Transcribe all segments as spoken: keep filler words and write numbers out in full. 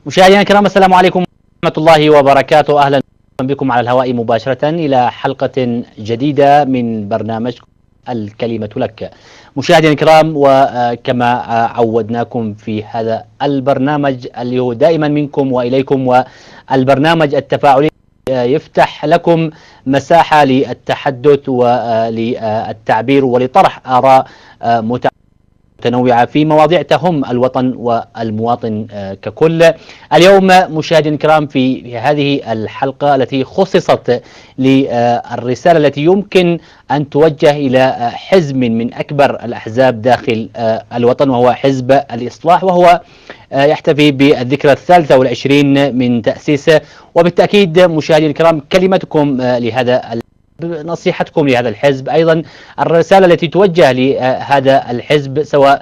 مشاهدينا الكرام، السلام عليكم ورحمة الله وبركاته. أهلا بكم على الهواء مباشرة إلى حلقة جديدة من برنامجكم الكلمة لك. مشاهدينا الكرام، وكما عودناكم في هذا البرنامج اللي هو دائما منكم وإليكم، والبرنامج التفاعلي يفتح لكم مساحة للتحدث وللتعبير ولطرح آراء متعددة متنوعة في مواضيع تهم الوطن والمواطن ككل. اليوم مشاهدينا الكرام في هذه الحلقة التي خصصت للرسالة التي يمكن أن توجه إلى حزب من أكبر الأحزاب داخل الوطن، وهو حزب الإصلاح، وهو يحتفي بالذكرى الثالثة والعشرين من تأسيسه. وبالتأكيد مشاهدينا الكرام، كلمتكم لهذا نصيحتكم لهذا الحزب، أيضا الرسالة التي توجه لهذا الحزب، سواء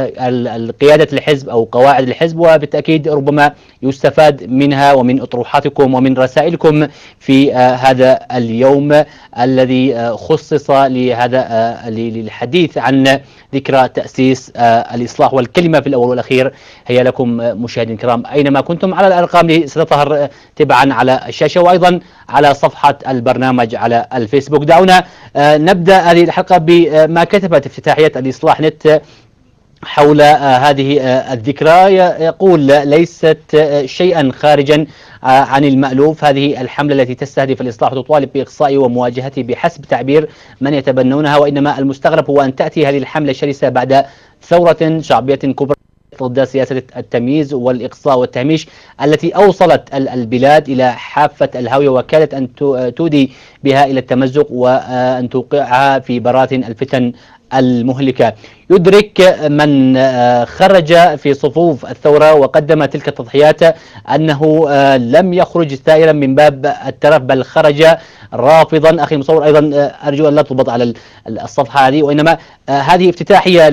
قيادة الحزب أو قواعد الحزب، وبالتأكيد ربما يستفاد منها ومن أطروحاتكم ومن رسائلكم في هذا اليوم الذي خصص لهذا للحديث عن ذكرى تأسيس الإصلاح. والكلمة في الأول والأخير هي لكم مشاهدينا الكرام أينما كنتم، على الأرقام اللي ستظهر تبعا على الشاشة وأيضا على صفحة البرنامج على الفيسبوك. دعونا نبدأ هذه الحلقة بما كتبت افتتاحية الإصلاح نت حول هذه الذكرى. يقول: ليست شيئا خارجا عن المألوف هذه الحملة التي تستهدف الإصلاح وتطالب بإقصائه ومواجهته بحسب تعبير من يتبنونها، وإنما المستغرب هو أن تأتي هذه الحملة الشرسة بعد ثورة شعبية كبرى ضد سياسة التمييز والإقصاء والتهميش التي أوصلت البلاد إلى حافة الهاوية، وكادت أن تودي بها إلى التمزق وأن توقعها في براثن الفتن المهلكة. يدرك من خرج في صفوف الثورة وقدم تلك التضحيات أنه لم يخرج ثائرا من باب الترف، بل خرج رافضا. أخي المصور، أيضا أرجو أن لا تضبط على الصفحة هذه، وإنما هذه افتتاحية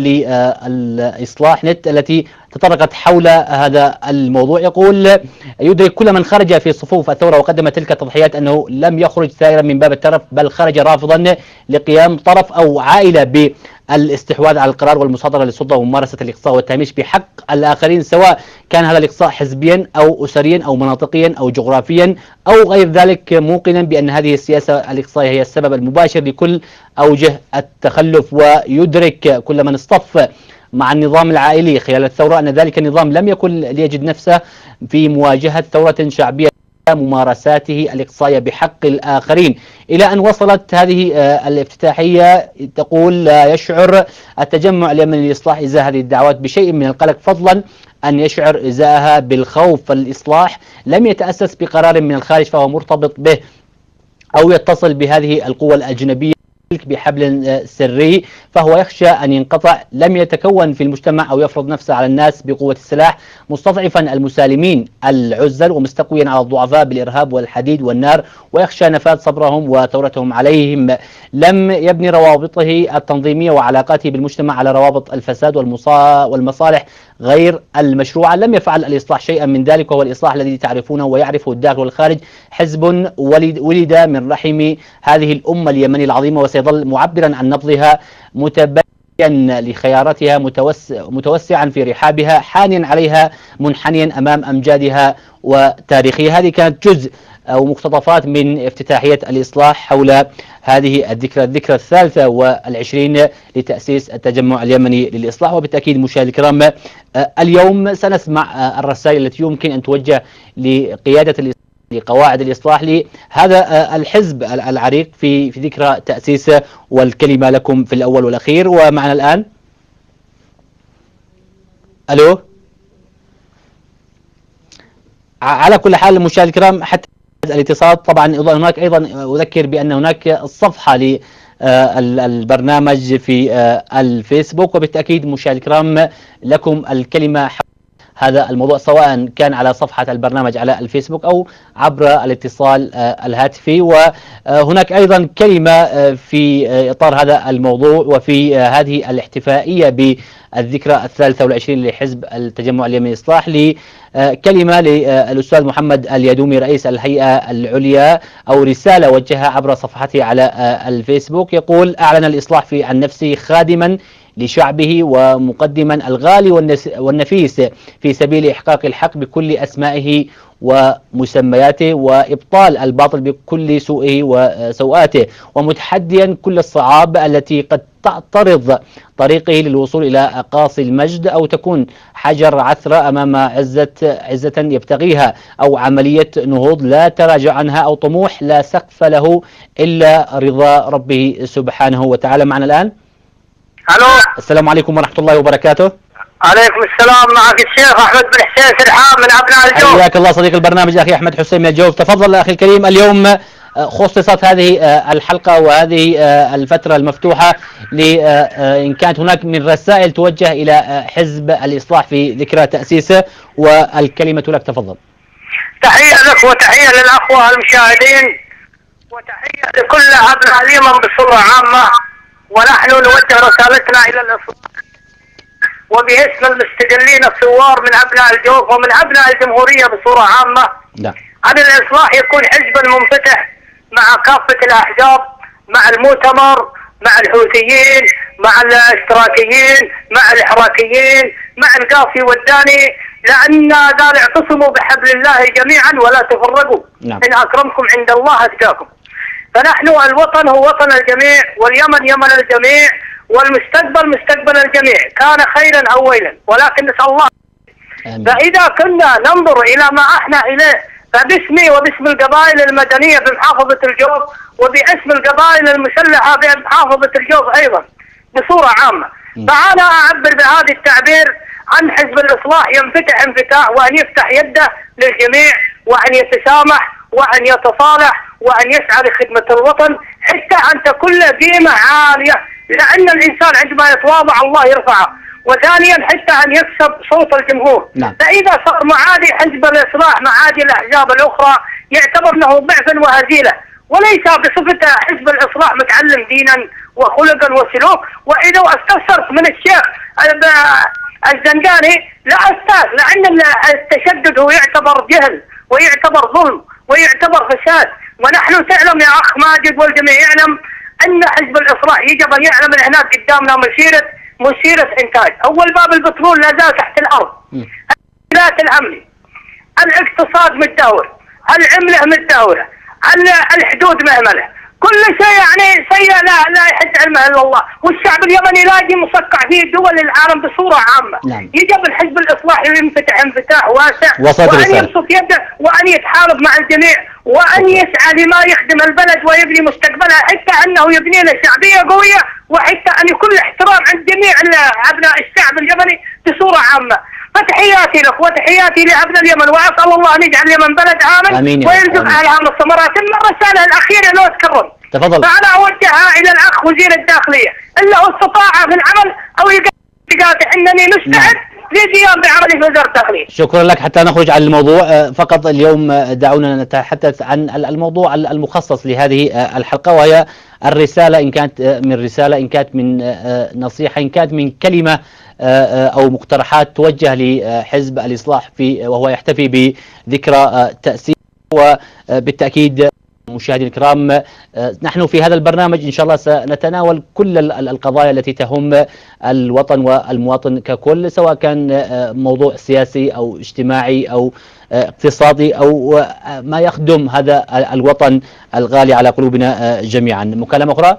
للإصلاح نت التي تطرقت حول هذا الموضوع. يقول: يدرك كل من خرج في صفوف الثورة وقدم تلك التضحيات أنه لم يخرج ثائرا من باب الترف، بل خرج رافضا لقيام طرف أو عائلة بالاستحواذ على القرار والمصادرة للسلطة وممارسة الإقصاء والتهميش بحق الآخرين، سواء كان هذا الإقصاء حزبيا أو أسريا أو مناطقيا أو جغرافيا أو غير ذلك، موقنا بأن هذه السياسة الإقصائية هي السبب المباشر لكل أوجه التخلف. ويدرك كل من اصطف مع النظام العائلي خلال الثورة أن ذلك النظام لم يكن ليجد نفسه في مواجهة ثورة شعبية ممارساته الإقصائية بحق الآخرين، إلى أن وصلت هذه الافتتاحية. تقول: لا يشعر التجمع اليمني للإصلاح إزاء هذه الدعوات بشيء من القلق، فضلا أن يشعر إزاءها بالخوف. فالإصلاح لم يتأسس بقرار من الخارج فهو مرتبط به أو يتصل بهذه القوى الأجنبية بحبل سري، فهو يخشى أن ينقطع. لم يتكون في المجتمع أو يفرض نفسه على الناس بقوة السلاح، مستضعفا المسالمين العزل ومستقويا على الضعفاء بالإرهاب والحديد والنار، ويخشى نفاذ صبرهم وثورتهم عليهم. لم يبني روابطه التنظيمية وعلاقاته بالمجتمع على روابط الفساد والمصالح غير المشروعة. لم يفعل الإصلاح شيئا من ذلك، وهو الإصلاح الذي تعرفونه ويعرفه الداخل والخارج. حزب ولد, ولد من رحم هذه الأمة اليمنية العظيمة، وسيظل معبرا عن نبضها، متبين لخياراتها، متوسع متوسعا في رحابها، حانيا عليها، منحنيا أمام أمجادها وتاريخها. هذه كانت جزء أو مقتطفات من افتتاحية الإصلاح حول هذه الذكرى الذكرى الثالثة والعشرين لتأسيس التجمع اليمني للإصلاح. وبالتأكيد مشاهدي الكرام، اليوم سنسمع الرسائل التي يمكن أن توجه لقيادة الإصلاح لقواعد الإصلاح لهذا الحزب العريق في في ذكرى تأسيسه. والكلمة لكم في الأول والأخير. ومعنا الآن ألو. على كل حال مشاهدي الكرام، حتى الاتصالات طبعا هناك أيضا أذكر بأن هناك صفحة للبرنامج في الفيسبوك، وبالتأكيد مشاهدي الكرام لكم الكلمة هذا الموضوع، سواء كان على صفحة البرنامج على الفيسبوك أو عبر الاتصال الهاتفي. وهناك أيضا كلمة في إطار هذا الموضوع وفي هذه الاحتفائية بالذكرى الثالثة والعشرين لحزب التجمع اليمني للإصلاح، لكلمة للأستاذ محمد اليدومي رئيس الهيئة العليا، أو رسالة وجهها عبر صفحته على الفيسبوك. يقول: أعلن الإصلاح في عن نفسه خادما لشعبه، ومقدما الغالي والنفيس في سبيل إحقاق الحق بكل أسمائه ومسمياته، وإبطال الباطل بكل سوءه وسوءاته، ومتحديا كل الصعاب التي قد تعترض طريقه للوصول إلى أقاصي المجد، أو تكون حجر عثرة أمام عزة عزة يبتغيها، أو عملية نهوض لا تراجع عنها، أو طموح لا سقف له إلا رضا ربه سبحانه وتعالى. معنا الآن. الو، السلام عليكم ورحمة الله وبركاته. عليكم السلام، معك الشيخ أحمد بن حسين سرحان من أبناء الجوف. حياك الله صديق البرنامج أخي أحمد حسين من الجوف. تفضل أخي الكريم. اليوم خصصت هذه الحلقة وهذه الفترة المفتوحة لإن كانت هناك من رسائل توجه إلى حزب الإصلاح في ذكرى تأسيسه، والكلمة لك. تفضل. تحية لك وتحية للأخوة المشاهدين وتحية لكل أبناء اليمن بصورة عامة، ونحن نوجه رسالتنا إلى الإصلاح وباسم المستقلين الثوار من أبناء الجوف ومن أبناء الجمهورية بصورة عامة. لا. أن الإصلاح يكون حزبا منفتح مع كافة الأحزاب، مع المؤتمر، مع الحوثيين، مع الاشتراكيين، مع الحراكيين، مع القافي والداني، لأن قال اعتصموا بحبل الله جميعا ولا تفرقوا. نعم. إن أكرمكم عند الله أتقاكم. فنحن الوطن هو وطن الجميع، واليمن يمن الجميع، والمستقبل مستقبل الجميع، كان خيرا أو ويلا، ولكن نسأل الله. آمين. فإذا كنا ننظر إلى ما احنا إليه، فباسمي وباسم القبائل المدنية بمحافظة الجوف وباسم القبائل المسلحة بمحافظة الجوف أيضا بصورة عامة، فأنا أعبر بهذا التعبير عن حزب الإصلاح ينفتح انفتاح، وأن يفتح يده للجميع، وأن يتسامح، وأن يتصالح، وأن يسعى لخدمة الوطن، حتى أن تكون له قيمة عالية، لأن الإنسان عندما يتواضع الله يرفعه. وثانيا حتى أن يكسب صوت الجمهور. نعم. فإذا صار معادي حزب الإصلاح معادي الأحزاب الأخرى يعتبر له ضعفا وهزيلة، وليس بصفته حزب الإصلاح متعلم دينا وخلقا وسلوك. وإذا استفسرت من الشيخ الزنقاني لا أستاذ، لأن التشدد هو يعتبر جهل ويعتبر ظلم ويعتبر فساد. ونحن تعلم يا أخ ماجد والجميع يعلم أن حزب الإصلاح يجب أن يعلم أن هناك قدامنا مسيرة مسيرة إنتاج. أول باب البترول لا زال تحت الأرض، الولايات الأمني، الاقتصاد متداول، العملة متداولة، الحدود مهملة، كل شيء يعني سيء لا لا يحد علمه إلا الله، والشعب اليمني لاقي مصقع فيه دول العالم بصورة عامة. نعم. يجب الحزب الإصلاحي ينفتح انفتاح واسع، وأن يبسط يده، وأن يتحالف مع الجميع، وأن يسعى لما يخدم البلد ويبني مستقبلها، حتى أنه يبني له شعبية قوية، وحتى أن يكون احترام عند جميع أبناء الشعب اليمني بصورة عامة. فتحياتي لك وتحياتي لأبناء اليمن، وأسأل الله أن يجعل اليمن بلد آمن ويرزق أهلها من الثمرات. الرسالة الأخيرة لو تكرم، تفضل. فأنا أوجهها إلى الأخ وزير الداخلية، إلا هو استطاع في العمل أو يقال إنني مستعد للقيام بعملي في وزارة الداخلية. شكرا لك. حتى نخرج عن الموضوع فقط اليوم، دعونا نتحدث عن الموضوع المخصص لهذه الحلقة، وهي الرسالة، إن كانت من رسالة، إن كانت من نصيحة، إن كانت من كلمة أو مقترحات توجه لحزب الإصلاح في وهو يحتفي بذكرى تأسيس. وبالتأكيد مشاهدينا الكرام، نحن في هذا البرنامج إن شاء الله سنتناول كل القضايا التي تهم الوطن والمواطن ككل، سواء كان موضوع سياسي أو اجتماعي أو اقتصادي أو ما يخدم هذا الوطن الغالي على قلوبنا جميعا. مكالمة أخرى.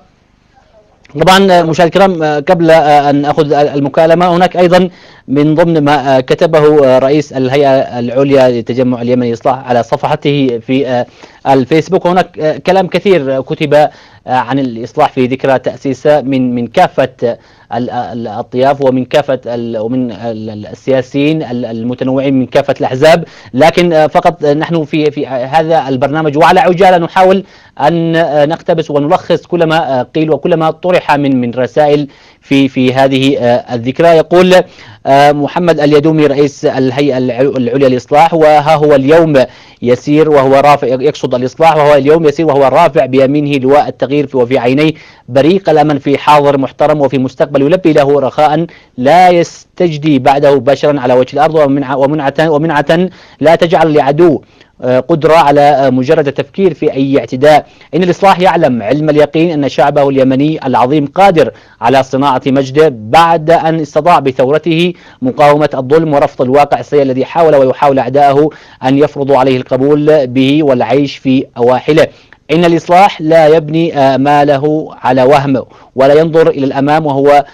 طبعا مشاهدينا الكرام، قبل أن أخذ المكالمة، هناك أيضا من ضمن ما كتبه رئيس الهيئة العليا للتجمع اليمني للإصلاح على صفحته في الفيسبوك، هناك كلام كثير كتب عن الإصلاح في ذكرى تأسيسه من من كافة الأطياف ومن كافة ومن السياسيين المتنوعين من كافة الأحزاب، لكن فقط نحن في في هذا البرنامج وعلى عجالة نحاول أن نقتبس ونلخص كل ما قيل وكل ما طرح من من رسائل في في هذه الذكرى. يقول محمد اليدومي رئيس الهيئة العليا للإصلاح: وها هو اليوم يسير وهو رافع، يقصد الإصلاح، وهو اليوم يسير وهو رافع بيمينه لواء التغيير وفي عينيه بريق الأمل في حاضر محترم وفي مستقبل يلبي له رخاء لا يست تجدي بعده بشرا على وجه الأرض، ومنعة, ومنعة لا تجعل لعدو قدرة على مجرد التفكير في أي اعتداء. إن الإصلاح يعلم علم اليقين أن شعبه اليمني العظيم قادر على صناعة مجده بعد أن استطاع بثورته مقاومة الظلم ورفض الواقع السيء الذي حاول ويحاول أعداءه أن يفرضوا عليه القبول به والعيش في أواحله. إن الإصلاح لا يبني آماله على وهم ولا ينظر إلى الأمام وهو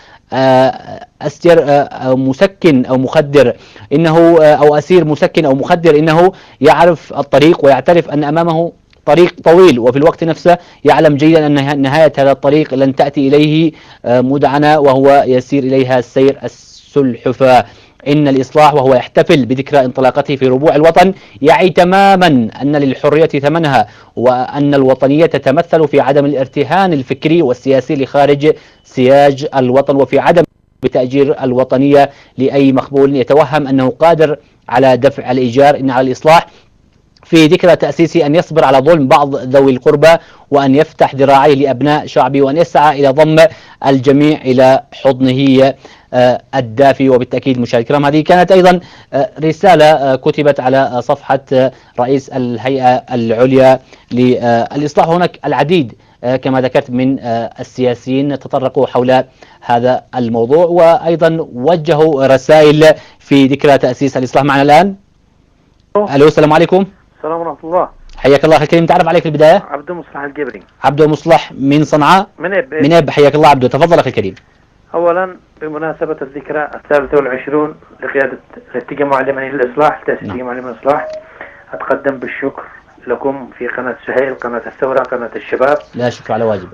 أسير أو مسكن أو مخدر، إنه أو أسير مسكن أو مخدر، إنه يعرف الطريق ويعترف أن أمامه طريق طويل، وفي الوقت نفسه يعلم جيدا أن نهاية هذا الطريق لن تأتي إليه مدعنة وهو يسير إليها السير السلحفاة. إن الإصلاح وهو يحتفل بذكرى انطلاقته في ربوع الوطن يعي تماما أن للحرية ثمنها، وأن الوطنية تتمثل في عدم الارتهان الفكري والسياسي لخارج سياج الوطن، وفي عدم بتأجير الوطنية لأي مخبول يتوهم أنه قادر على دفع الإيجار. إن على الإصلاح في ذكرى تأسيسه أن يصبر على ظلم بعض ذوي القربى، وأن يفتح ذراعيه لأبناء شعبه، وأن يسعى إلى ضم الجميع إلى حضنه الدافي. وبالتأكيد مشاهدي الكرام هذه كانت أيضا رسالة كتبت على صفحة رئيس الهيئة العليا للإصلاح. هناك العديد كما ذكرت من السياسيين تطرقوا حول هذا الموضوع، وأيضا وجهوا رسائل في ذكرى تأسيس الإصلاح. معنا الآن ألو، السلام عليكم. السلام ورحمة الله. حياك الله أخي الكريم، تعرف عليك في البداية؟ عبدو مصلح الجبري. عبدو مصلح من صنعاء؟ من إب. من إب، حياك الله عبدو، تفضل أخي الكريم. أولا بمناسبة الذكرى الثالثة والعشرون لقيادة التجمع اليمني للإصلاح، تأسيس التجمع اليمني للإصلاح، أتقدم بالشكر لكم في قناة سهيل، قناة الثورة، قناة الشباب. لا شكر على واجبه.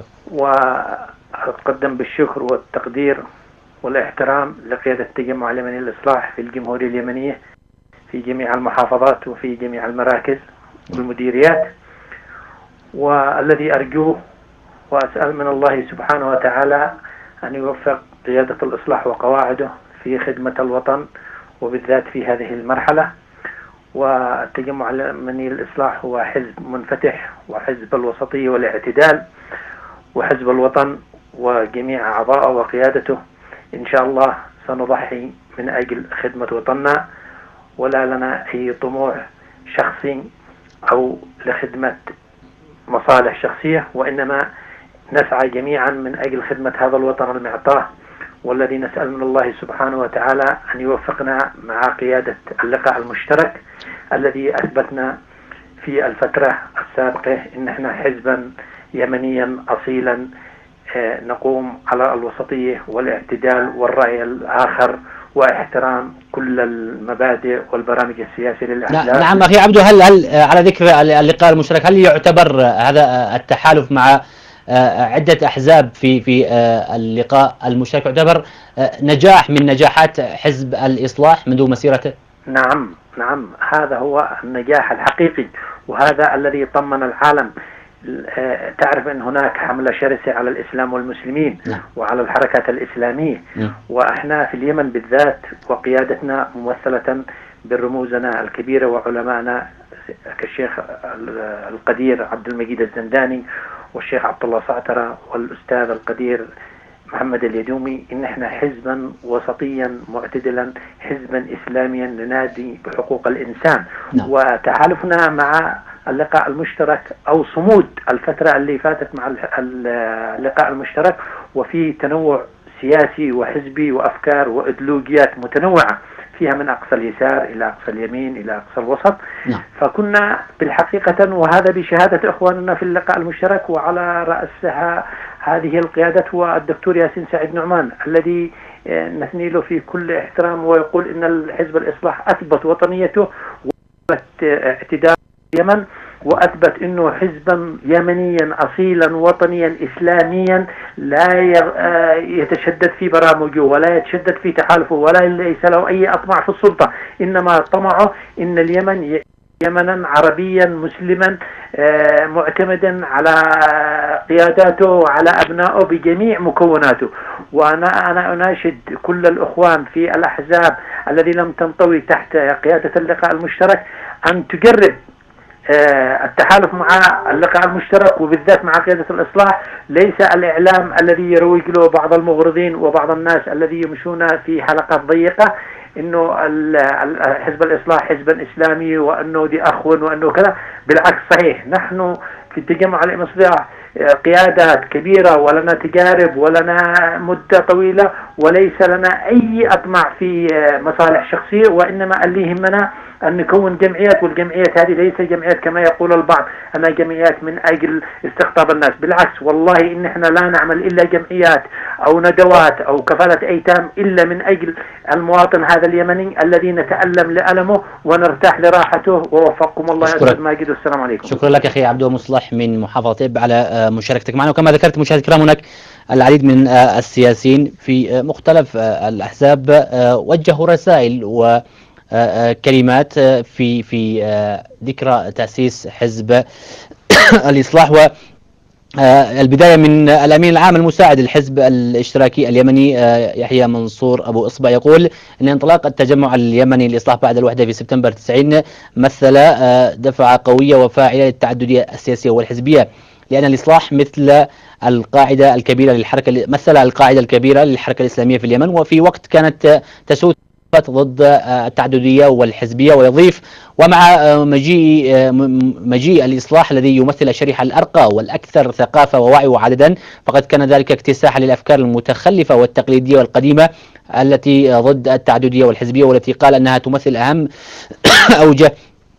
وأتقدم بالشكر والتقدير والاحترام لقيادة التجمع اليمني للإصلاح في الجمهورية اليمنية في جميع المحافظات وفي جميع المراكز والمديريات، والذي أرجوه وأسأل من الله سبحانه وتعالى أن يوفق قيادة الإصلاح وقواعده في خدمة الوطن وبالذات في هذه المرحلة. والتجمع اليمني للإصلاح هو حزب منفتح وحزب الوسطية والاعتدال وحزب الوطن، وجميع أعضاءه وقيادته إن شاء الله سنضحي من أجل خدمة وطننا، ولا لنا أي طموح شخصي أو لخدمة مصالح شخصية، وإنما نسعى جميعا من أجل خدمة هذا الوطن المعطاء، والذي نسأل من الله سبحانه وتعالى أن يوفقنا مع قيادة اللقاء المشترك الذي أثبتنا في الفترة السابقة إن احنا حزبا يمنيا أصيلا نقوم على الوسطية والاعتدال والرأي الآخر واحترام كل المبادئ والبرامج السياسية للأحزاب. نعم أخي عبدو، هل هل على ذكر اللقاء المشترك هل يعتبر هذا التحالف مع عدة أحزاب في في اللقاء المشترك يعتبر نجاح من نجاحات حزب الإصلاح منذ مسيرته؟ نعم نعم، هذا هو النجاح الحقيقي، وهذا الذي طمن العالم. تعرف أن هناك حملة شرسة على الإسلام والمسلمين نعم. وعلى الحركات الإسلامية نعم. وإحنا في اليمن بالذات وقيادتنا ممثلة برموزنا الكبيرة وعلمائنا كالشيخ القدير عبد المجيد الزنداني والشيخ عبد الله صعترة والأستاذ القدير محمد اليدومي، إن إحنا حزبا وسطيا معتدلا، حزبا إسلاميا ننادي بحقوق الإنسان نعم. وتحالفنا مع اللقاء المشترك أو صمود الفترة اللي فاتت مع اللقاء المشترك، وفي تنوع سياسي وحزبي وأفكار وإيديولوجيات متنوعة فيها من أقصى اليسار إلى أقصى اليمين إلى أقصى الوسط نعم. فكنا بالحقيقة، وهذا بشهادة إخواننا في اللقاء المشترك وعلى رأسها هذه القيادة هو الدكتور ياسين سعيد نعمان الذي نثني له في كل احترام، ويقول إن الحزب الإصلاح أثبت وطنيته وأثبت اعتدال اليمن، وأثبت أنه حزبا يمنيا أصيلا وطنيا إسلاميا لا يتشدد في برامجه ولا يتشدد في تحالفه ولا ليس له أي أطمع في السلطة، إنما طمعه إن اليمن يمنا عربيا مسلما معتمدا على قياداته وعلى أبنائه بجميع مكوناته. وأنا أنا أناشد كل الأخوان في الأحزاب الذي لم تنطوي تحت قيادة اللقاء المشترك أن تجرب التحالف مع اللقاء المشترك وبالذات مع قيادة الإصلاح ليس الإعلام الذي يروج له بعض المغرضين وبعض الناس الذي يمشون في حلقات ضيقة إنه حزب الإصلاح حزب إسلامي وأنه دي أخون وأنه كذا. بالعكس صحيح، نحن في التجمع الإصلاح قيادات كبيرة ولنا تجارب ولنا مدة طويلة وليس لنا أي أطمع في مصالح شخصية، وإنما اللي يهمنا أن نكون جمعيات، والجمعيات هذه ليس جمعيات كما يقول البعض أنها جمعيات من أجل استقطاب الناس. بالعكس والله إن إحنا لا نعمل إلا جمعيات أو ندوات أو كفالة أيتام إلا من أجل المواطن هذا اليمني الذي نتألم لألمه ونرتاح لراحته. ووفقكم الله يا أستاذ ماجد، والسلام عليكم. شكرا لك أخي عبد المصلح من محافظة إب على مشاركتك معنا. وكما ذكرت مشاهد الكرام هناك العديد من السياسيين في مختلف الأحزاب وجهوا رسائل و كلمات في في ذكرى تأسيس حزب الإصلاح. والبداية من الأمين العام المساعد للحزب الاشتراكي اليمني يحيى منصور أبو إصبع يقول أن انطلاق التجمع اليمني للإصلاح بعد الوحدة في سبتمبر تسعين مثل دفعة قوية وفاعلة للتعددية السياسية والحزبية، لأن الإصلاح مثل القاعدة الكبيرة للحركة مثل القاعدة الكبيرة للحركة الإسلامية في اليمن، وفي وقت كانت تسود ضد التعددية والحزبية. ويضيف ومع مجيء مجيء الإصلاح الذي يمثل الشريحة الأرقى والأكثر ثقافة ووعي وعددا، فقد كان ذلك اكتساحا للأفكار المتخلفة والتقليدية والقديمة التي ضد التعددية والحزبية، والتي قال أنها تمثل أهم أوجه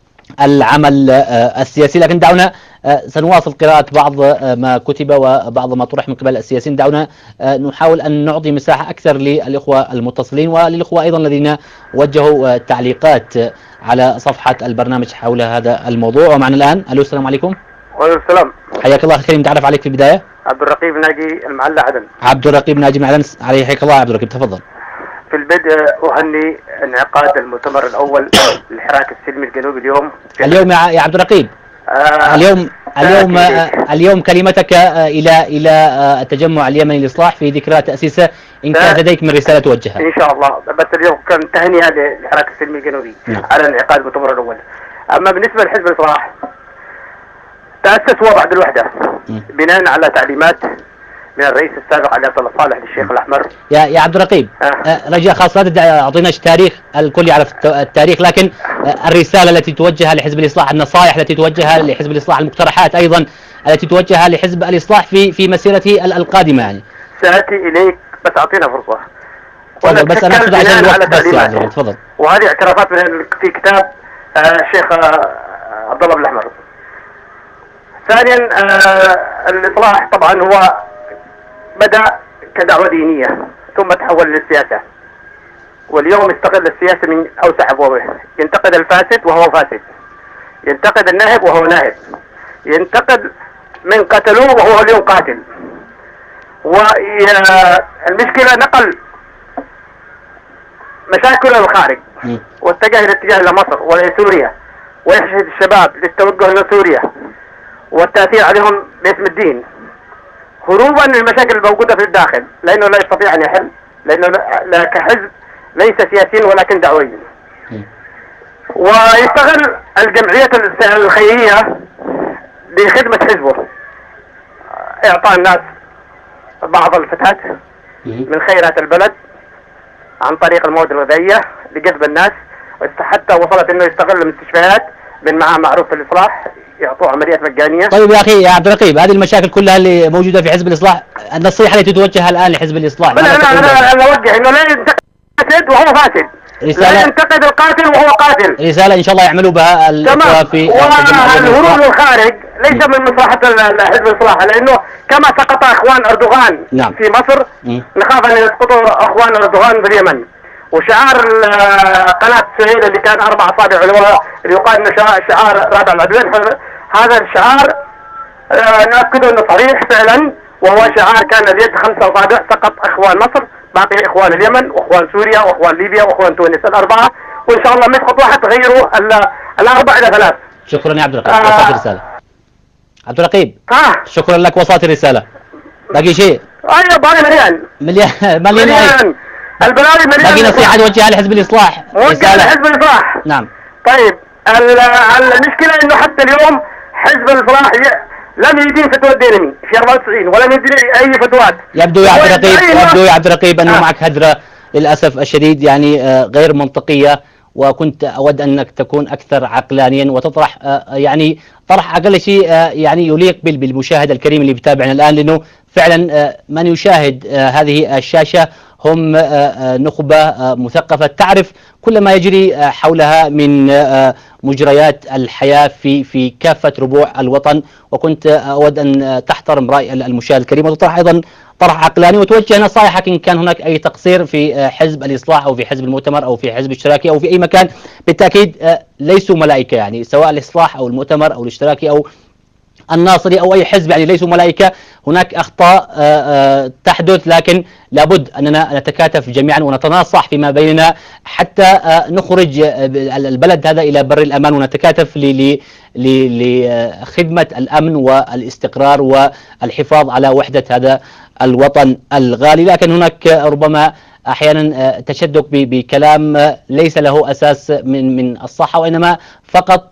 العمل السياسي. لكن دعونا سنواصل قراءة بعض ما كتب وبعض ما طرح من قبل السياسيين. دعونا نحاول أن نعطي مساحة أكثر للإخوة المتصلين وللإخوة أيضا الذين وجهوا تعليقات على صفحة البرنامج حول هذا الموضوع. ومعنا الآن ألو، السلام عليكم. وعليكم السلام. حياك الله أخي، نتعرف عليك في البداية. عبد الرقيب ناجي المعلى عدن. عبد الرقيب ناجي من عدن، عليه حياك الله. عبد الرقيب تفضل. في البدء أهني انعقاد المؤتمر الأول للحراك السلمي الجنوبي اليوم. اليوم يا عبد الرقيب، آه اليوم اليوم آه اليوم كلمتك آه إلى إلى آه التجمع اليمني للإصلاح في ذكرى تأسيسه، إن كان لديك من رسالة توجهها. إن شاء الله، بس اليوم كان تهنئة للحراك السلمي الجنوبي نعم. على انعقاد المؤتمر الأول. أما بالنسبة لحزب الإصلاح تأسس هو بعد الوحدة م. بناء على تعليمات من الرئيس السابق علي عبد الله صالح للشيخ الأحمر. يا يا عبد الرقيب آه. رجاء خاص لا تعطيناش تاريخ، الكل يعرف التاريخ، لكن آه الرسالة التي توجهها لحزب الإصلاح، النصائح التي توجهها لحزب الإصلاح، المقترحات أيضا التي توجهها لحزب الإصلاح في في مسيرته القادمة يعني. سآتي إليك بس أعطينا فرصة. تفضل بس أنا أقصد عشان الوقت بس يعني. تفضل. وهذه اعترافات من في كتاب آه الشيخ آه عبد الله بن الأحمر. ثانيا آه الإصلاح طبعا هو بدأ كدعوة دينية ثم تحول للسياسة، واليوم استغل السياسة من أوسع أبوابه. ينتقد الفاسد وهو فاسد، ينتقد الناهب وهو ناهب، ينتقد من قتلوه وهو اليوم قاتل. والمشكلة نقل مشاكل الخارج واتجه الاتجاه إلى مصر ولسوريا، ويحشد الشباب للتوجه إلى سوريا والتأثير عليهم باسم الدين، هروبا من المشاكل الموجودة في الداخل، لأنه لا يستطيع أن يحل، لأنه لا كحزب ليس سياسيا ولكن دعويا. ويستغل الجمعية الخيرية لخدمة حزبه، إعطاء الناس بعض الفتات من خيرات البلد عن طريق المواد الغذائية لجذب الناس، حتى وصلت أنه يستغل المستشفيات من معاه معروف في الإصلاح يعطوه عمليات مجانية. طيب يا أخي يا عبد الرقيب، هذه المشاكل كلها اللي موجودة في حزب الإصلاح، النصيحة التي توجهها الآن لحزب الإصلاح؟ لا لا أنا أنا أوجه إنه لا ينتقد الفاسد وهو فاسد، لا ينتقد القاتل وهو قاتل. رسالة إن شاء الله يعملوا بها الإخوة في والهروب للخارج ليس من مصلحة حزب الإصلاح، لأنه كما سقط أخوان أردوغان نعم. في مصر م. نخاف أن يسقطوا أخوان أردوغان في اليمن. وشعار قناة سهيل اللي كان أربع أصابع علوية اللي يقال إنه شعار رابع العدوين، هذا الشعار نأكد إنه صريح فعلا، وهو شعار كان اليد خمسة أصابع، سقط أخوان مصر، باقي إخوان اليمن وإخوان سوريا وإخوان ليبيا وإخوان تونس الأربعة، وإن شاء الله ما يسقط واحد تغيروا الأربع إلى ثلاث. شكرا يا عبد الرقيب، آه وصلت الرسالة. عبد الرقيب آه. شكرا لك، وصلت الرسالة. باقي شيء؟ أيوة باقي مليان مليان مليان, المشكلة انه حتى اليوم حزب الإصلاح لم يدين فتوى الدينمي في أربعة وتسعين ولم يدين اي فتوات. يبدو يا عبد الرقيب يبدو يا عبد الرقيب انه آه. معك هدرة للاسف الشديد يعني غير منطقية، وكنت اود انك تكون اكثر عقلانيا وتطرح يعني طرح اقل شيء يعني يليق بالمشاهد الكريم اللي بيتابعنا الان، لانه فعلا من يشاهد هذه الشاشة هم نخبة مثقفة تعرف كل ما يجري حولها من مجريات الحياة في في كافة ربوع الوطن، وكنت أود أن تحترم رأي المشاهد الكريم وتطرح أيضا طرح عقلاني وتوجه نصائحك إن كان هناك أي تقصير في حزب الإصلاح أو في حزب المؤتمر أو في حزب الاشتراكي أو في أي مكان. بالتأكيد ليسوا ملائكة، يعني سواء الإصلاح أو المؤتمر أو الاشتراكي أو الناصري أو أي حزب، يعني ليسوا ملائكة، هناك أخطاء تحدث، لكن لابد أننا نتكاتف جميعا ونتناصح فيما بيننا حتى نخرج البلد هذا إلى بر الأمان ونتكاتف لخدمة الأمن والاستقرار والحفاظ على وحدة هذا الوطن الغالي. لكن هناك ربما أحيانا تشدق بكلام ليس له أساس من من الصحة، وإنما فقط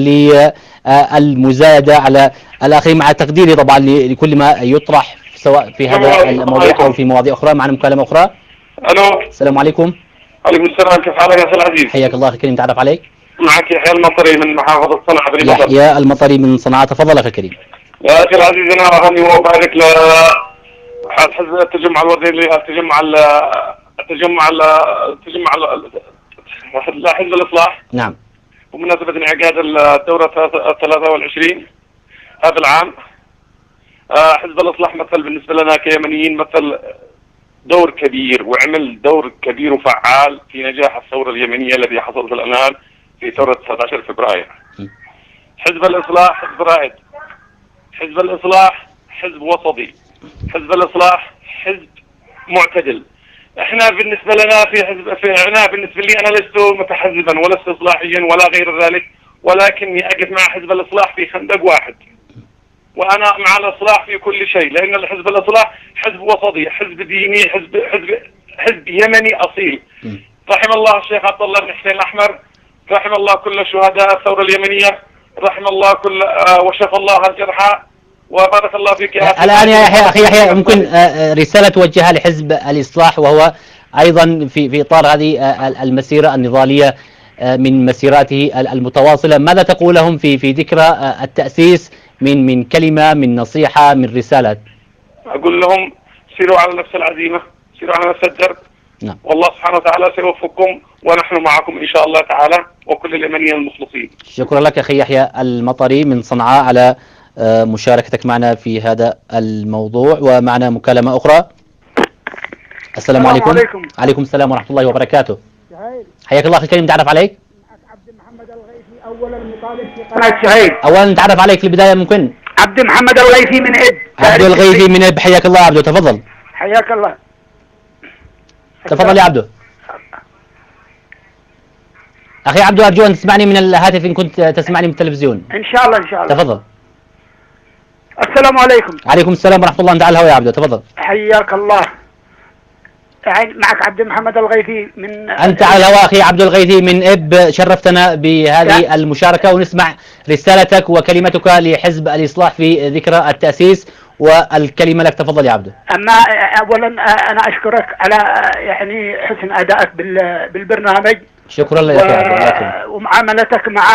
للمزايدة على الآخرين، مع تقديري طبعا لكل ما يطرح سواء في هذا الموضوع أو في مواضيع أخرى. معنا مكالمة أخرى. ألو، السلام عليكم. عليكم السلام، كيف حالك يا أخي العزيز؟ حياك الله أخي الكريم، تعرف عليك؟ معك يحيى المطري من محافظة صنعاء بني بدر. يحيى المطري من صنعاء، تفضل أخي الكريم. يا أخي العزيز، أنا أغني وأبارك ل حزب التجمع الوطني، التجمع التجمع التجمع حزب الإصلاح. نعم. بمناسبة انعقاد الدورة الثلاثة والعشرين هذا العام. حزب الإصلاح مثل بالنسبة لنا كيمنيين مثل دور كبير، وعمل دور كبير وفعال في نجاح الثورة اليمنية الذي حصلت الآن في ثورة تسعة عشر فبراير. حزب الإصلاح حزب رائد، حزب الإصلاح حزب وسطي، حزب الإصلاح حزب معتدل. احنا بالنسبة لنا في حزب في انا بالنسبة لي انا لست متحزبا ولست اصلاحيا ولا غير ذلك، ولكني اقف مع حزب الإصلاح في خندق واحد، وانا مع الإصلاح في كل شيء، لان الحزب الإصلاح حزب وسطي، حزب ديني، حزب حزب حزب يمني اصيل. رحم الله الشيخ عبد الله بن حسين الاحمر، رحم الله كل شهداء الثورة اليمنية، رحم الله كل آه وشفى الله الجرحى، وبارك الله فيك يا أخي. الآن يا يحيى أخي يحيى ممكن رسالة توجهها لحزب الإصلاح، وهو أيضا في في إطار هذه المسيرة النضالية من مسيراته المتواصلة، ماذا تقول لهم في في ذكرى التأسيس من من كلمة، من نصيحة، من رسالة؟ أقول لهم سيروا على نفس العزيمة، سيروا على نفس الدرب. نعم. والله سبحانه وتعالى سيوفقكم ونحن معكم إن شاء الله تعالى، وكل اليمنيين المخلصين. شكرا لك أخي يحيى المطري من صنعاء على مشاركتك معنا في هذا الموضوع. ومعنا مكالمة أخرى. السلام عليكم. عليكم. عليكم السلام ورحمة الله وبركاته. حياك الله أخي الكريم، نتعرف عليك؟ عبد محمد الغيثي أول المطالب في قناة شهيد. أولا نتعرف عليك في البداية ممكن؟ عبد محمد الغيثي من إب. عبد الغيثي من إب، حياك الله عبده، تفضل. حياك الله. تفضل يا عبده. أخي عبده أرجو أن تسمعني من الهاتف إن كنت تسمعني من التلفزيون. إن شاء الله إن شاء الله. تفضل. السلام عليكم. عليكم السلام ورحمة الله، انت على الهواء يا عبده، تفضل. حياك الله. معك عبد محمد الغيثي من انت على الهواء اخي عبد الغيثي من اب، شرفتنا بهذه المشاركة، ونسمع رسالتك وكلمتك لحزب الإصلاح في ذكرى التأسيس، والكلمة لك، تفضل يا عبده. اما اولا انا اشكرك على يعني حسن ادائك بالبرنامج. شكرا لك يا عبده. ومعاملتك مع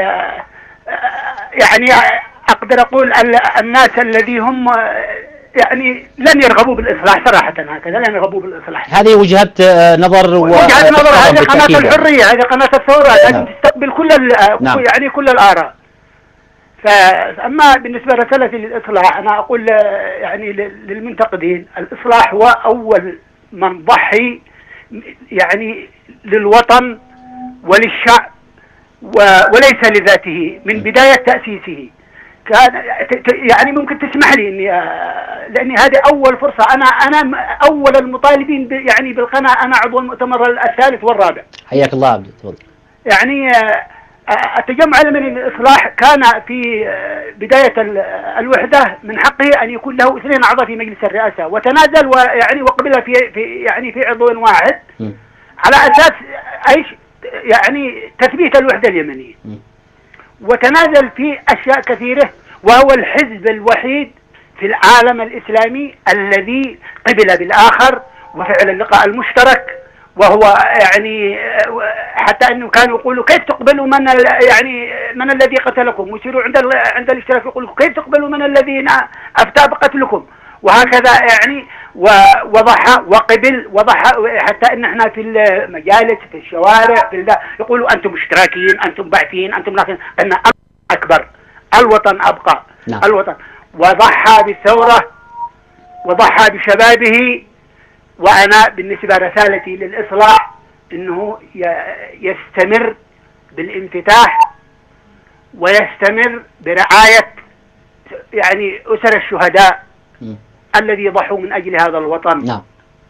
يعني اقدر اقول الناس الذي هم يعني لن يرغبوا بالاصلاح صراحه، هكذا لن يرغبوا بالاصلاح. هذه وجهه نظر و... وجهه نظر، هذه قناه الحريه، هذه قناه الثوره، لازم تستقبل كل نعم. يعني كل الاراء. فاما بالنسبه لرسالتي للاصلاح، انا اقول يعني للمنتقدين، الاصلاح هو اول من ضحي يعني للوطن وللشعب وليس لذاته من بدايه تاسيسه. كان يعني ممكن تسمح لي اني لاني هذه اول فرصه، انا انا اول المطالبين يعني بالقناه، انا عضو المؤتمر الثالث والرابع. حياك الله عبد، تفضل. يعني التجمع اليمني للاصلاح كان في بدايه الوحده من حقه ان يكون له اثنين اعضاء في مجلس الرئاسه، وتنازل ويعني وقبل في في يعني في عضو واحد م. على اساس ايش؟ يعني تثبيت الوحدة اليمنية، وتنازل في أشياء كثيرة، وهو الحزب الوحيد في العالم الإسلامي الذي قبل بالآخر وفعل اللقاء المشترك. وهو يعني حتى انه كانوا يقولوا كيف تقبلوا من يعني من الذي قتلكم، ويصيروا عند عند الاشتراك يقولوا كيف تقبلوا من الذين افتى بقتلكم، وهكذا يعني وضحى وقبل وضحى، حتى ان احنا في المجالس في الشوارع في يقولوا انتم اشتراكيين، انتم بعثيين، انتم لكن ان اكبر، الوطن ابقى. نعم. الوطن. وضحى بالثوره وضحى بشبابه. وأنا بالنسبة رسالتي للإصلاح أنه يستمر بالانفتاح ويستمر برعاية يعني أسر الشهداء م. الذي ضحوا من أجل هذا الوطن. نعم.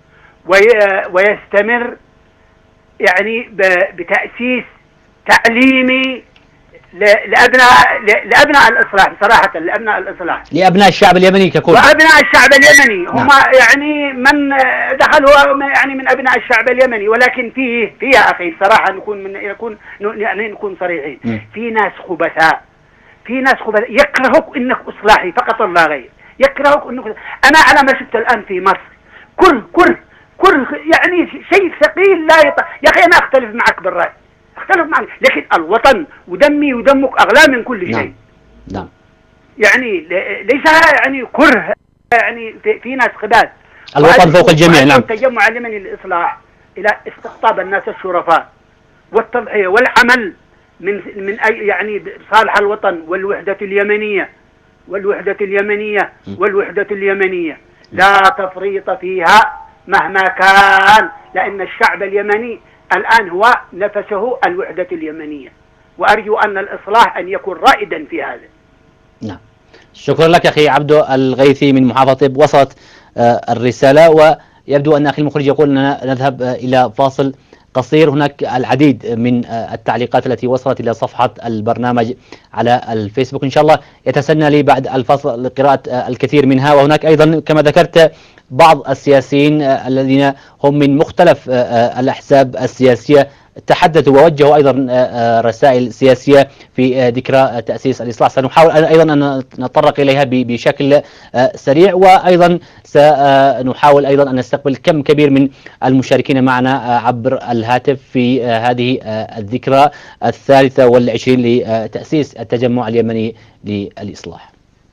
ويستمر يعني بتأسيس تعليمي لأبناء لأبناء الإصلاح، صراحة لأبناء الإصلاح، لأبناء الشعب اليمني ككل، وأبناء الشعب اليمني. نعم. هم يعني من دخلوا يعني من أبناء الشعب اليمني، ولكن فيه فيه أخي صراحة نكون من يكون يعني نكون صريحين، م. في ناس خبثاء، في ناس خبثاء يكرهك إنك إصلاحي فقط لا غير، يكرهك إنك. أنا على ما شفت الآن في مصر كل كل كل يعني شيء ثقيل لا يط... يا أخي أنا أختلف معك بالرأي، اختلف معك، لكن الوطن ودمي ودمك أغلى من كل شيء. نعم. نعم. يعني ليس يعني كره، يعني في, في ناس خباث. الوطن فوق الجميع. نعم. التجمع اليمني للإصلاح إلى استقطاب الناس الشرفاء والتضحية والعمل من من أي يعني صالح الوطن والوحدة اليمنية والوحدة اليمنية والوحدة اليمنية، لا تفريط فيها مهما كان، لأن الشعب اليمني الآن هو نفسه الوحدة اليمنية، وأرجو أن الإصلاح أن يكون رائدا في هذا. نعم. شكرا لك أخي عبدو الغيثي من محافظة طيب. وصلت الرسالة، ويبدو أن أخي المخرج يقول أننا نذهب إلى فاصل قصير. هناك العديد من التعليقات التي وصلت إلى صفحة البرنامج على الفيسبوك، إن شاء الله يتسنى لي بعد الفاصل قراءة الكثير منها. وهناك أيضا كما ذكرت بعض السياسيين الذين هم من مختلف الأحزاب السياسية تحدثوا ووجهوا أيضا رسائل سياسية في ذكرى تأسيس الإصلاح. سنحاول أيضا أن نتطرق إليها بشكل سريع، وأيضا سنحاول أيضا أن نستقبل كم كبير من المشاركين معنا عبر الهاتف في هذه الذكرى الثالثة والعشرين لتأسيس التجمع اليمني للإصلاح.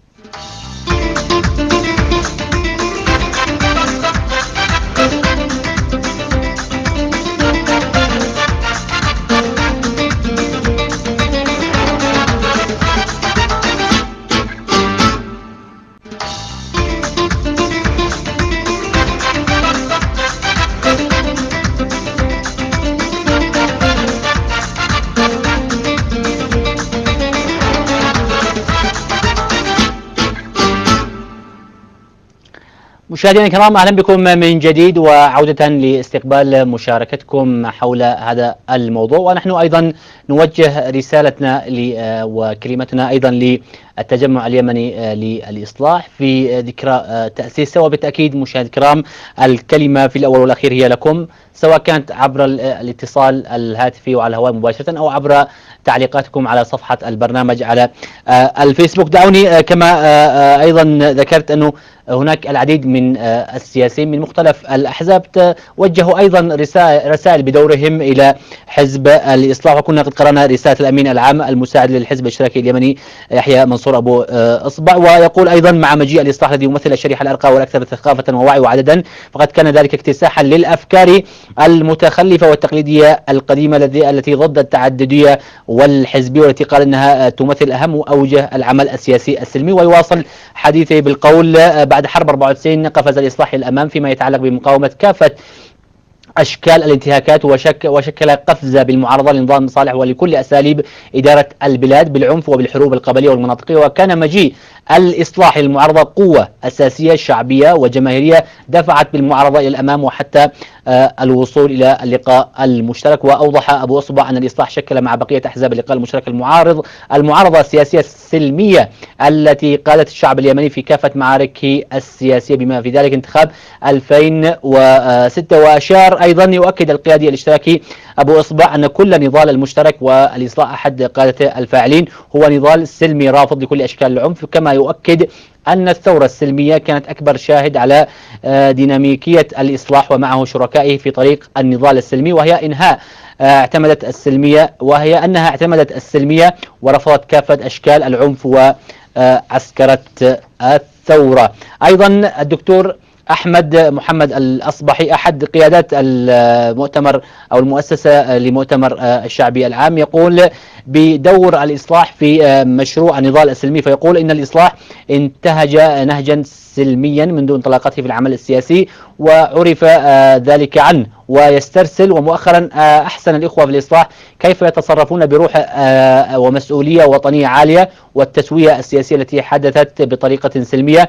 مشاهدينا الكرام، اهلا بكم من جديد وعودة لاستقبال مشاركتكم حول هذا الموضوع. ونحن ايضا نوجه رسالتنا وكلمتنا ايضا للتجمع اليمني للإصلاح في ذكرى تأسيسه. وبالتأكيد مشاهدينا الكرام الكلمة في الأول والأخير هي لكم، سواء كانت عبر الاتصال الهاتفي وعلى الهواء مباشرة أو عبر تعليقاتكم على صفحة البرنامج على الفيسبوك. دعوني كما أيضا ذكرت أنه هناك العديد من السياسيين من مختلف الأحزاب وجهوا أيضا رسائل بدورهم إلى حزب الإصلاح، وكنا قد قرأنا رسالة الأمين العام المساعد للحزب الاشتراكي اليمني يحيى منصور أبو إصبع، ويقول أيضا مع مجيء الإصلاح الذي يمثل الشريحة الأرقى والأكثر ثقافة ووعي وعددا، فقد كان ذلك اكتساحا للأفكار المتخلفة والتقليدية القديمة التي ضد التعددية والحزبية، والتي قال أنها تمثل أهم أوجه العمل السياسي السلمي. ويواصل حديثه بالقول: بعد حرب أربعة وتسعين قفز الإصلاح للأمام فيما يتعلق بمقاومة كافة أشكال الانتهاكات، وشك وشكل قفزة بالمعارضة لنظام صالح ولكل أساليب إدارة البلاد بالعنف وبالحروب القبلية والمناطقية. وكان مجيء الإصلاح للمعارضة قوة أساسية شعبية وجماهيرية دفعت بالمعارضة إلى الأمام، وحتى الوصول إلى اللقاء المشترك. وأوضح أبو أصبع أن الإصلاح شكل مع بقية أحزاب اللقاء المشترك المعارض المعارضة السياسية السلمية التي قادت الشعب اليمني في كافة معاركه السياسية بما في ذلك انتخاب ألفين وستة. وأشار أيضا يؤكد القيادي الاشتراكي أبو إصبع أن كل نضال المشترك والإصلاح أحد قادة الفاعلين هو نضال سلمي رافض لكل أشكال العنف، كما يؤكد أن الثورة السلمية كانت أكبر شاهد على ديناميكية الإصلاح ومعه شركائه في طريق النضال السلمي، وهي إنهاء اعتمدت السلمية وهي أنها اعتمدت السلمية ورفضت كافة أشكال العنف وعسكرة الثورة. أيضا الدكتور أحمد محمد الأصبحي أحد قيادات المؤتمر أو المؤسسة لمؤتمر الشعبي العام يقول بدور الإصلاح في مشروع النضال السلمي، فيقول إن الإصلاح انتهج نهجا سلميا منذ انطلاقته في العمل السياسي وعرف ذلك عنه، ويسترسل ومؤخرا أحسن الإخوة في الإصلاح كيف يتصرفون بروح ومسؤولية وطنية عالية والتسوية السياسية التي حدثت بطريقة سلمية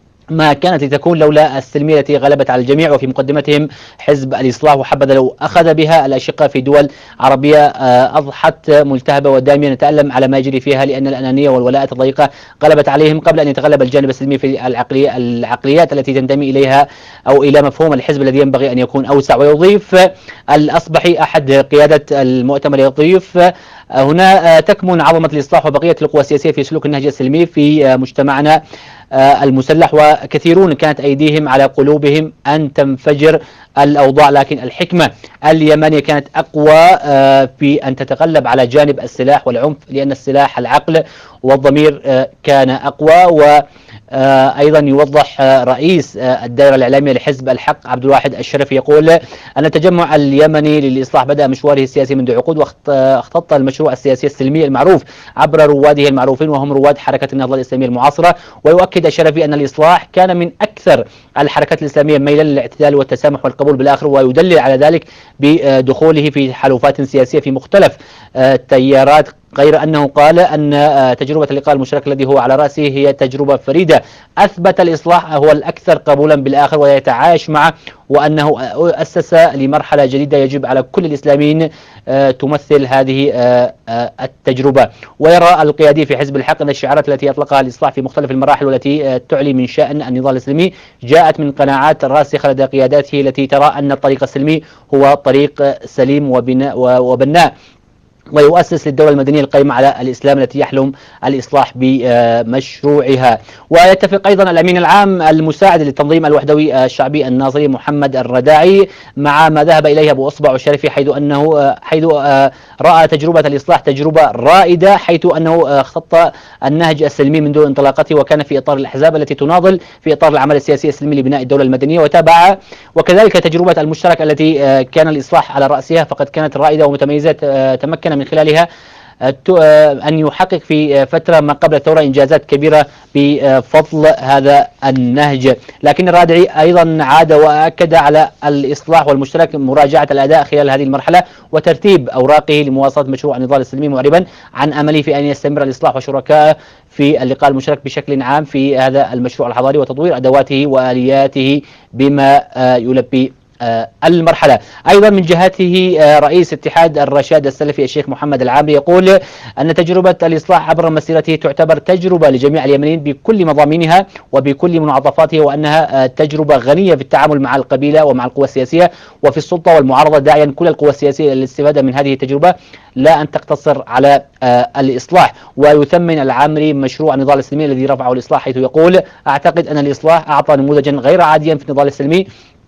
ما كانت لتكون لولا السلمية التي غلبت على الجميع، وفي مقدمتهم حزب الإصلاح، وحبذا لو أخذ بها الأشقاء في دول عربية أضحت ملتهبة ودائما نتألم على ما يجري فيها، لأن الأنانية والولاءات الضيقة غلبت عليهم قبل أن يتغلب الجانب السلمي في العقلية العقليات التي تنتمي إليها أو إلى مفهوم الحزب الذي ينبغي أن يكون أوسع. ويضيف الأصبحي أحد قيادة المؤتمر يضيف هنا تكمن عظمة الإصلاح وبقية القوى السياسية في سلوك النهج السلمي في مجتمعنا المسلح، وكثيرون كانت أيديهم على قلوبهم أن تنفجر الأوضاع، لكن الحكمة اليمنية كانت أقوى في أن تتغلب على جانب السلاح والعنف، لأن السلاح العقل والضمير كان أقوى. و أيضا يوضح رئيس الدائرة الإعلامية لحزب الحق عبد الواحد الشرفي يقول أن التجمع اليمني للإصلاح بدأ مشواره السياسي منذ عقود، واختط المشروع السياسي السلمي المعروف عبر رواده المعروفين وهم رواد حركة النهضة الإسلامية المعاصرة. ويؤكد الشرفي أن الإصلاح كان من أكثر الحركات الإسلامية ميلا للاعتدال والتسامح والقبول بالآخر، ويدلل على ذلك بدخوله في حلفات سياسية في مختلف التيارات، غير أنه قال أن تجربة اللقاء المشترك الذي هو على رأسه هي تجربة فريدة أثبت الإصلاح هو الأكثر قبولا بالآخر ويتعايش معه، وأنه أسس لمرحلة جديدة يجب على كل الإسلاميين تمثل هذه التجربة. ويرى القيادي في حزب الحق أن الشعارات التي أطلقها الإصلاح في مختلف المراحل والتي تعلي من شأن النضال السلمي جاءت من قناعات راسخة لدى قياداته التي ترى أن الطريق السلمي هو طريق سليم وبناء ويؤسس للدولة المدنية القائمة على الإسلام التي يحلم الإصلاح بمشروعها. ويتفق أيضا الأمين العام المساعد للتنظيم الوحدوي الشعبي الناصري محمد الرداعي مع ما ذهب إليه أبو أصبع الشرفي، حيث أنه حيث رأى تجربة الإصلاح تجربة رائدة، حيث أنه اختط النهج السلمي منذ انطلاقته وكان في إطار الأحزاب التي تناضل في إطار العمل السياسي السلمي لبناء الدولة المدنية، وتابع وكذلك تجربة المشترك التي كان الإصلاح على رأسها فقد كانت رائدة ومتميزة، تمكن من خلالها أن يحقق في فترة ما قبل الثورة إنجازات كبيرة بفضل هذا النهج. لكن الرادعي أيضا عاد وأكد على الإصلاح والمشترك مراجعة الأداء خلال هذه المرحلة وترتيب أوراقه لمواصلة مشروع النضال السلمي، معربا عن أمله في أن يستمر الإصلاح وشركائه في اللقاء المشترك بشكل عام في هذا المشروع الحضاري وتطوير أدواته وآلياته بما يلبي المرحلة. أيضا من جهته رئيس اتحاد الرشاد السلفي الشيخ محمد العامري يقول أن تجربة الإصلاح عبر مسيرته تعتبر تجربة لجميع اليمنيين بكل مضامينها وبكل منعطفاتها، وأنها تجربة غنية في التعامل مع القبيلة ومع القوى السياسية وفي السلطة والمعارضة، داعيا كل القوى السياسية للاستفادة من هذه التجربة لا أن تقتصر على الإصلاح. ويثمن العامري مشروع النضال السلمي الذي رفعه الإصلاح، حيث يقول أعتقد أن الإصلاح أعطى نموذجا غير عاديا في النضال السلمي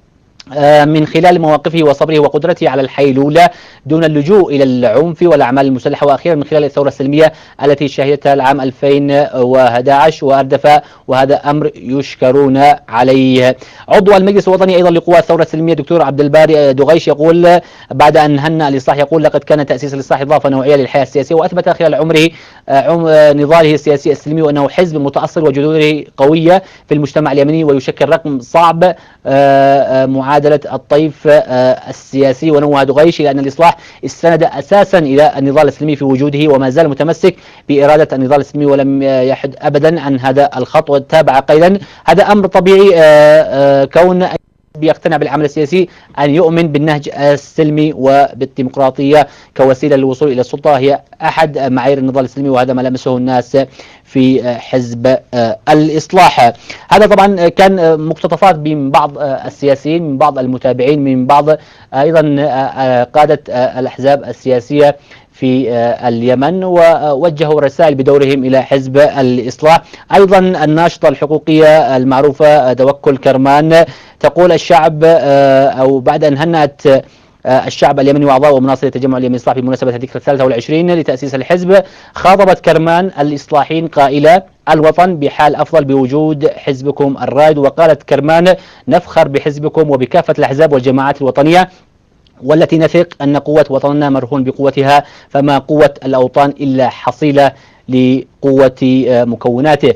من خلال مواقفه وصبره وقدرته على الحيلولة دون اللجوء إلى العنف والأعمال المسلحة، وأخيرا من خلال الثورة السلمية التي شهدتها العام ألفين وأحد عشر وأردف، وهذا أمر يشكرون عليه. عضو المجلس الوطني أيضا لقوى الثورة السلمية دكتور عبد الباري دغيش يقول بعد أن هنأ الإصلاح يقول لقد كان تأسيس الإصلاح إضافة نوعية للحياة السياسية، وأثبت خلال عمره نضاله السياسي السلمي وأنه حزب متأصل وجذوره قوية في المجتمع اليمني ويشكل رقم صعب معادلة الطيف السياسي. ونوه دغيش إلى أن الإصلاح استند أساسا إلى النضال السلمي في وجوده وما زال متمسك بإرادة النضال السلمي ولم يحد أبدا عن هذا الخط. وتابع قيلا هذا أمر طبيعي كون يقتنع بالعمل السياسي أن يؤمن بالنهج السلمي وبالديمقراطية كوسيلة للوصول إلى السلطة، هي أحد معايير النضال السلمي، وهذا ما لمسه الناس في حزب الإصلاح. هذا طبعا كان مقتطفات من بعض السياسيين، من بعض المتابعين، من بعض أيضا قادة الأحزاب السياسية في اليمن، ووجهوا رسائل بدورهم إلى حزب الإصلاح. أيضا الناشطة الحقوقية المعروفة توكل كرمان تقول الشعب، أو بعد أن هنأت الشعب اليمني وأعضاء ومناصر التجمع اليمني الإصلاحي بمناسبة الذكرى الثالثة والعشرين لتأسيس الحزب، خاطبت كرمان الإصلاحيين قائلة الوطن بحال أفضل بوجود حزبكم الرائد. وقالت كرمان نفخر بحزبكم وبكافة الأحزاب والجماعات الوطنية، والتي نثق أن قوة وطننا مرهون بقوتها، فما قوة الأوطان إلا حصيلة لقوة مكوناته.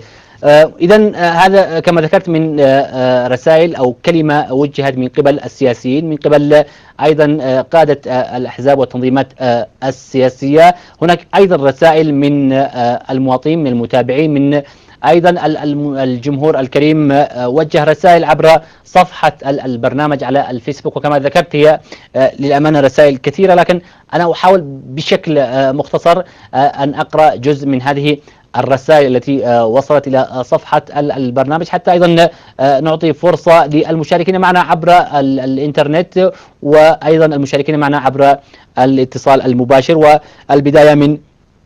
إذا هذا كما ذكرت من رسائل أو كلمة وجهت من قبل السياسيين، من قبل أيضا قادة الأحزاب والتنظيمات السياسية. هناك أيضا رسائل من المواطنين، من المتابعين، من أيضا الجمهور الكريم وجه رسائل عبر صفحة البرنامج على الفيسبوك. وكما ذكرت هي للأمانة رسائل كثيرة، لكن أنا أحاول بشكل مختصر أن أقرأ جزء من هذه الرسائل التي وصلت إلى صفحة البرنامج، حتى أيضا نعطي فرصة للمشاركين معنا عبر الإنترنت، وأيضا المشاركين معنا عبر الاتصال المباشر. والبداية من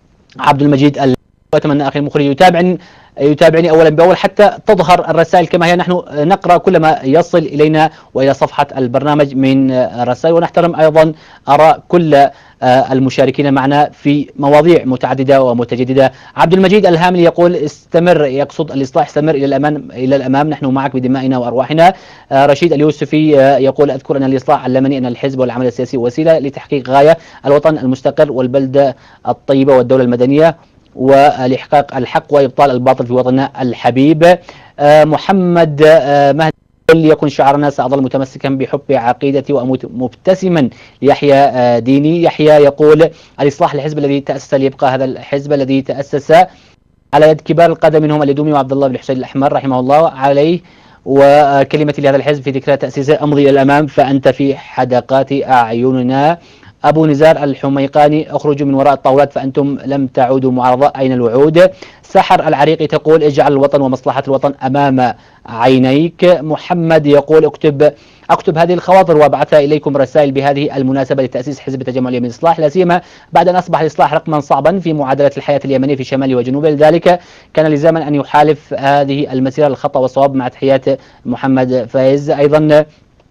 عبد المجيد. وأتمنى أخي المخرج يتابعني يتابعني أولا بأول حتى تظهر الرسائل كما هي. نحن نقرأ كل ما يصل إلينا وإلى صفحة البرنامج من رسائل، ونحترم أيضا آراء كل المشاركين معنا في مواضيع متعددة ومتجددة. عبد المجيد الهاملي يقول استمر، يقصد الإصلاح، استمر إلى الأمام إلى الأمام، نحن معك بدمائنا وأرواحنا. رشيد اليوسفي يقول أذكر أن الإصلاح علمني أن الحزب والعمل السياسي وسيلة لتحقيق غاية الوطن المستقر والبلدة الطيبة والدولة المدنية، ولإحقاق الحق وإبطال الباطل في وطننا الحبيب. محمد مهدي ليكن شعارنا سأظل متمسكا بحب عقيدتي وأموت مبتسما ليحيى ديني. يحيى يقول الإصلاح الحزب الذي تأسس ليبقى هذا الحزب الذي تأسس على يد كبار القادة منهم اليدومي وعبد الله بن حسين الأحمر رحمه الله عليه، وكلمتي لهذا الحزب في ذكرى تأسيسه أمضي إلى الأمام فأنت في حدقات أعيننا. أبو نزار الحميقاني اخرجوا من وراء الطاولات فأنتم لم تعودوا معارضة، أين الوعود؟ سحر العريقي تقول اجعل الوطن ومصلحة الوطن أمام عينيك. محمد يقول اكتب اكتب هذه الخواطر وابعثها إليكم رسائل بهذه المناسبة لتأسيس حزب التجمع اليمني الإصلاح، لا سيما بعد أن أصبح الإصلاح رقما صعبا في معادلة الحياة اليمنية في شماله وجنوبه، لذلك كان لزاما أن يحالف هذه المسيرة الخطأ والصواب. مع تحيات محمد فايز. أيضا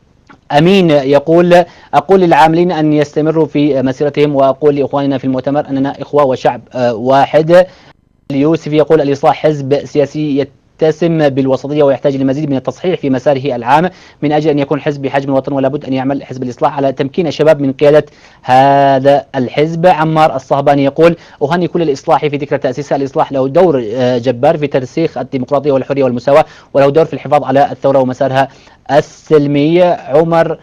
أمين يقول أقول للعاملين أن يستمروا في مسيرتهم، وأقول لإخواننا في المؤتمر أننا إخوة وشعب واحد. اليوسف يقول الإصلاح حزب سياسي يتسم بالوسطية ويحتاج لمزيد من التصحيح في مساره العام من أجل أن يكون حزب بحجم الوطن، ولا بد أن يعمل حزب الإصلاح على تمكين الشباب من قيادة هذا الحزب. عمار الصهباني يقول أهني كل الإصلاحي في ذكرى تأسيسه، الإصلاح له دور جبار في ترسيخ الديمقراطية والحرية والمساواة، وله دور في الحفاظ على الثورة ومسارها السلمية. عمر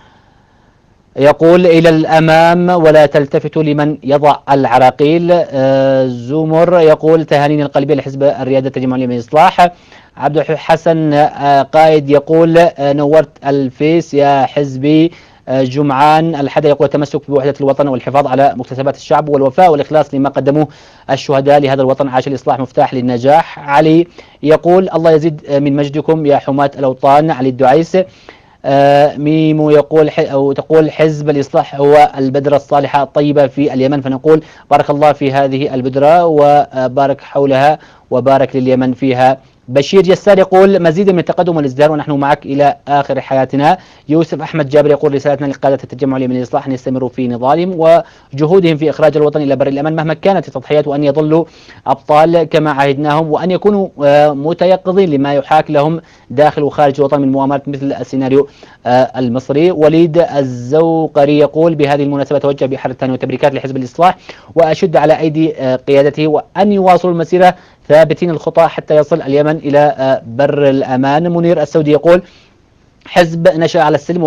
يقول إلى الأمام ولا تلتفتوا لمن يضع العراقيل. زمر يقول تهانينا القلبية لحزب الريادة التجمع اليمني الإصلاح. عبد الحسن قائد يقول نورت الفيس يا حزبي. جمعان الحدا يقول التمسك بوحدة الوطن والحفاظ على مكتسبات الشعب والوفاء والإخلاص لما قدموه الشهداء لهذا الوطن، عاش الإصلاح مفتاح للنجاح. علي يقول الله يزيد من مجدكم يا حماة الأوطان. علي الدعيس. آه ميمو يقول أو تقول حزب الإصلاح هو البذرة الصالحة الطيبة في اليمن، فنقول بارك الله في هذه البذرة وبارك حولها وبارك لليمن فيها. بشير جسار يقول مزيد من التقدم والازدهار ونحن معك إلى آخر حياتنا. يوسف أحمد جابر يقول رسالتنا لقادة التجمع اليمني الإصلاح أن يستمروا في نضالهم وجهودهم في إخراج الوطن إلى بر الأمان مهما كانت التضحيات، وأن يظلوا أبطال كما عهدناهم، وأن يكونوا متيقظين لما يحاك لهم داخل وخارج الوطن من مؤامرات مثل السيناريو المصري. وليد الزوقري يقول بهذه المناسبة توجه بحر الثاني وتبريكات لحزب الإصلاح وأشد على أيدي قيادته وأن يواصلوا المسيرة ثابتين الخطى حتى يصل اليمن إلى بر الأمان. منير السودي يقول حزب نشأ على السلم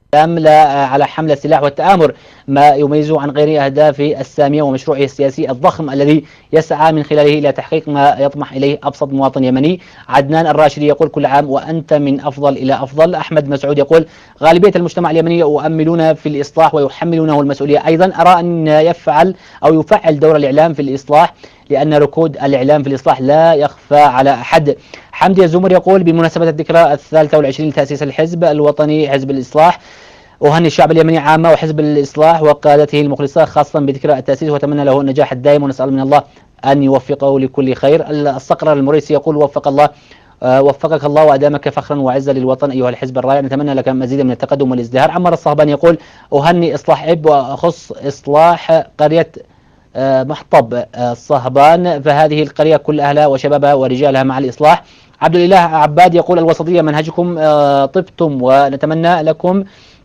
لا على حمل السلاح والتآمر، ما يميزه عن غير أهدافه السامية ومشروعه السياسي الضخم الذي يسعى من خلاله إلى تحقيق ما يطمح إليه أبسط مواطن يمني. عدنان الراشدي يقول كل عام وأنت من أفضل إلى أفضل. أحمد مسعود يقول غالبية المجتمع اليمني يؤملون في الإصلاح ويحملونه المسؤولية أيضا. أرى أن يفعل أو يفعل دور الإعلام في الإصلاح، لأن ركود الإعلام في الإصلاح لا يخفى على أحد. حمدي الزمر يقول بمناسبة الذكرى الثالثة والعشرين لتأسيس الحزب الوطني حزب الإصلاح، أهني الشعب اليمني عامة وحزب الإصلاح وقادته المخلصة خاصة بذكرى التأسيس، وأتمنى له النجاح الدائم ونسأل من الله أن يوفقه لكل خير. الصقر المريسي يقول وفق الله أه وفقك الله وأدامك فخرا وعزا للوطن أيها الحزب الرائع، نتمنى لك مزيدا من التقدم والازدهار. عمر الصهباني يقول أهني إصلاح عب وأخص إصلاح قرية أه محطب الصهبان، أه فهذه القرية كل أهلها وشبابها ورجالها مع الإصلاح. عبد الإله عباد يقول الوسطية منهجكم أه طبتم ونتمنى لكم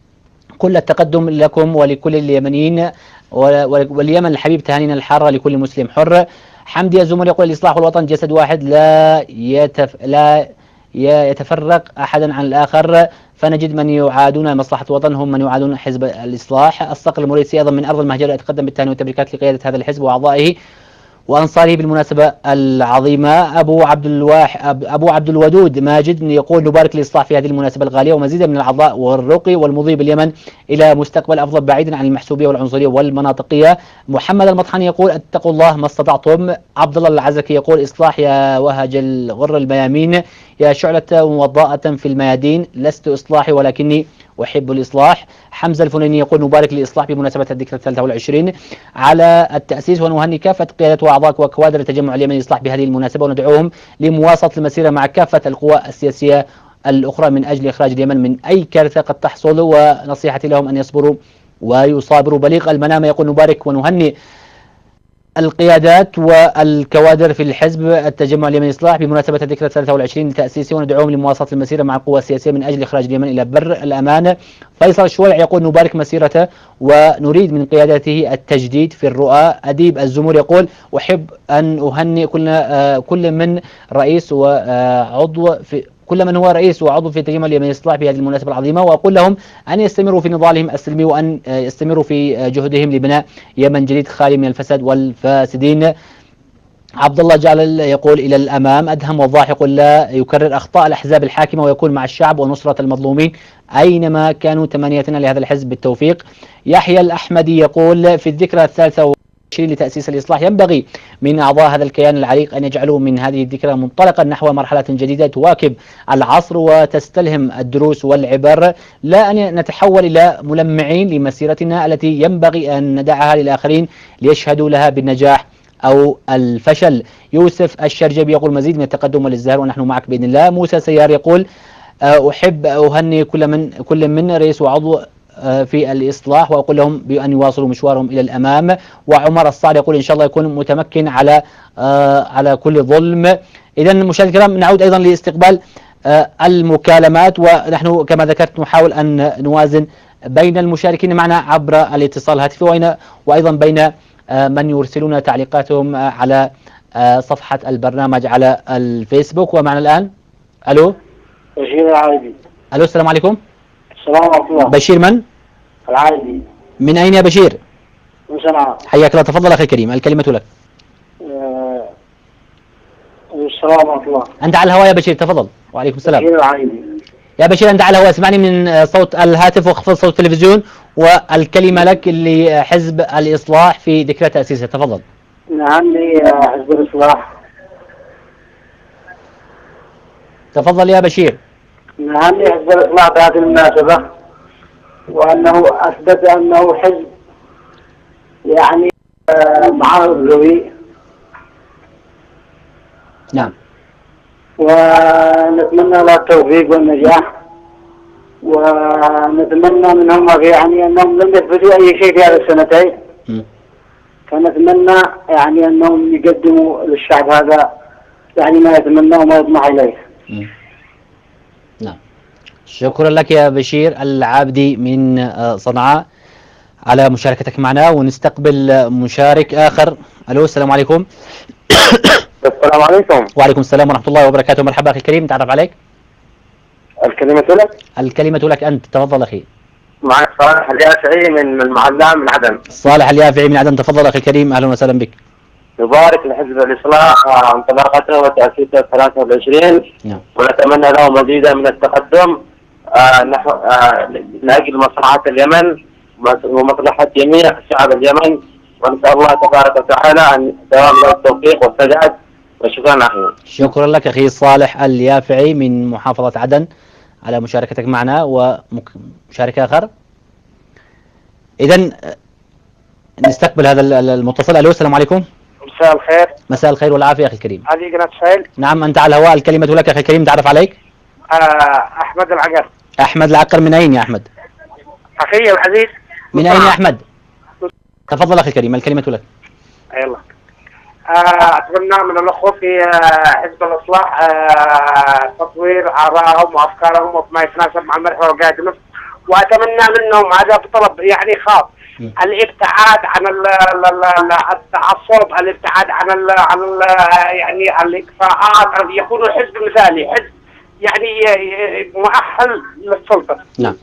كل التقدم لكم ولكل اليمنيين، واليمن الحبيب تهانينا الحارة لكل مسلم حر. حمدي الزمر يقول الإصلاح والوطن جسد واحد لا يتف لا يتفرق أحدا عن الآخر، فنجد من يعادون مصلحة الوطن هم من يعادون حزب الإصلاح. الصقر المريسي أيضا من أرض المهجر يتقدم بالتهاني والتبريكات لقيادة هذا الحزب وأعضائه وأنصاره بالمناسبة العظيمة. أبو عبد الواح أبو عبد الودود ماجد يقول نبارك الإصلاح في هذه المناسبة الغالية ومزيدا من العطاء والرقي والمضي باليمن إلى مستقبل أفضل بعيدا عن المحسوبية والعنصرية والمناطقية. محمد المطحني يقول اتقوا الله ما استطعتم. عبد الله العزكي يقول إصلاح يا وهج الغر الميامين يا شعلة وضاءة في الميادين، لست إصلاحي ولكني أحب الإصلاح. حمزة الفنيني يقول نبارك للإصلاح بمناسبة الذكرى الثالثة والعشرين على التأسيس، ونهني كافة قيادة وأعضاء وكوادر التجمع اليمني للإصلاح بهذه المناسبة، وندعوهم لمواصلة المسيرة مع كافة القوى السياسية الأخرى من أجل إخراج اليمن من أي كارثة قد تحصل، ونصيحتي لهم أن يصبروا ويصابروا. بليغ المنامة يقول نبارك ونهني القيادات والكوادر في الحزب التجمع اليمني الإصلاح بمناسبة الذكرى الثالثة والعشرين لتأسيسه، وندعوهم لمواصلة المسيرة مع القوى السياسية من أجل إخراج اليمن إلى بر الأمان. فيصل الشويع يقول نبارك مسيرته ونريد من قيادته التجديد في الرؤى. أديب الزمر يقول أحب أن أهنئ كل كل من رئيس وعضو في كل من هو رئيس وعضو في التجمع اليمني الإصلاح بهذه المناسبة العظيمة، وأقول لهم أن يستمروا في نضالهم السلمي وأن يستمروا في جهدهم لبناء يمن جديد خالي من الفساد والفاسدين. عبد الله جعل يقول إلى الأمام أدهم وضاحك لا يكرر أخطاء الأحزاب الحاكمة ويكون مع الشعب ونصرة المظلومين أينما كانوا. تمنيتنا لهذا الحزب بالتوفيق. يحيى الأحمدي يقول في الذكرى الثالثة لتأسيس الإصلاح ينبغي من أعضاء هذا الكيان العريق أن يجعلوا من هذه الذكرى منطلقا نحو مرحلة جديدة تواكب العصر وتستلهم الدروس والعبر، لا أن نتحول إلى ملمعين لمسيرتنا التي ينبغي أن ندعها للآخرين ليشهدوا لها بالنجاح أو الفشل. يوسف الشرجبي يقول مزيد من التقدم والازدهار ونحن معك بإذن الله. موسى سيار يقول أحب أهني كل من كل من رئيس وعضو في الإصلاح وأقول لهم بأن يواصلوا مشوارهم إلى الأمام. وعمر الصعد يقول إن شاء الله يكون متمكن على على كل ظلم. إذا مشاهدينا الكرام نعود أيضا لاستقبال المكالمات، ونحن كما ذكرت نحاول أن نوازن بين المشاركين معنا عبر الاتصال الهاتفي وأيضا بين من يرسلون تعليقاتهم على صفحة البرنامج على الفيسبوك. ومعنا الآن ألو بشير العايدي. ألو السلام عليكم. السلام عليكم. بشير من؟ العايدي. من أين يا بشير؟ من صنعاء. حياك الله، تفضل أخي الكريم الكلمة لك. أه... السلام عليكم. أنت على الهواء يا بشير، تفضل. وعليكم السلام. بشير العايدي. يا بشير أنت على الهواء، اسمعني من صوت الهاتف واخفض صوت التلفزيون، والكلمة لك لحزب الإصلاح في ذكرى تأسيسه، تفضل. نهني حزب الإصلاح. تفضل يا بشير. نهني حزب الإصلاح بهذه المناسبة، وأنه أثبت أنه حزب يعني معارض قوي. نعم. ونتمنى له التوفيق والنجاح، ونتمنى منهم يعني أنهم لم يثبتوا أي شيء في هذه السنتين، م. فنتمنى يعني أنهم يقدموا للشعب هذا يعني ما يتمنى وما يطمح إليه. م. نعم. شكرا لك يا بشير العابدي من صنعاء على مشاركتك معنا، ونستقبل مشارك آخر. ألو السلام عليكم. السلام عليكم. وعليكم السلام ورحمة الله وبركاته. مرحبا أخي الكريم، تعرف عليك. الكلمة لك. الكلمة لك أنت، تفضل أخي. معك صالح اليافعي من المعلم من عدن. صالح اليافعي من عدن، تفضل أخي الكريم، أهلا وسهلا بك. نبارك لحزب الإصلاح انطلاقته وتأسيسه ثلاثة وعشرين. نعم. ونتمنى له مزيدا من التقدم آه نحو آه لأجل مصلحة اليمن ومصلحة جميع شعب اليمن، ونسأل الله تبارك وتعالى أن دوام له التوفيق والسداد، وشكرا أخي. شكرا لك أخي صالح اليافعي من محافظة عدن على مشاركتك معنا. ومشاركة آخر؟ إذن نستقبل هذا المتصل. ألو، السلام عليكم. مساء الخير. مساء الخير والعافية أخي الكريم. علي قناة سهيل. نعم، أنت على الهواء، الكلمة لك أخي الكريم، تعرف عليك؟ آه أحمد العقر. أحمد العقر، من أين يا أحمد؟ أخي العزيز. من أين يا أحمد؟ تفضل أخي الكريم، الكلمة لك. يلا. آه أتمنى من الأخوة في آه حزب الإصلاح آه تطوير آرائهم وأفكارهم وما يتناسب مع المرحلة القادمة، وأتمنى منهم هذا بطلب يعني خاص الابتعاد عن التعصب، الابتعاد عن ال عن ال يعني الإقصاءات، أن يكونوا حزب مثالي، حزب يعني مؤهل للسلطة. نعم.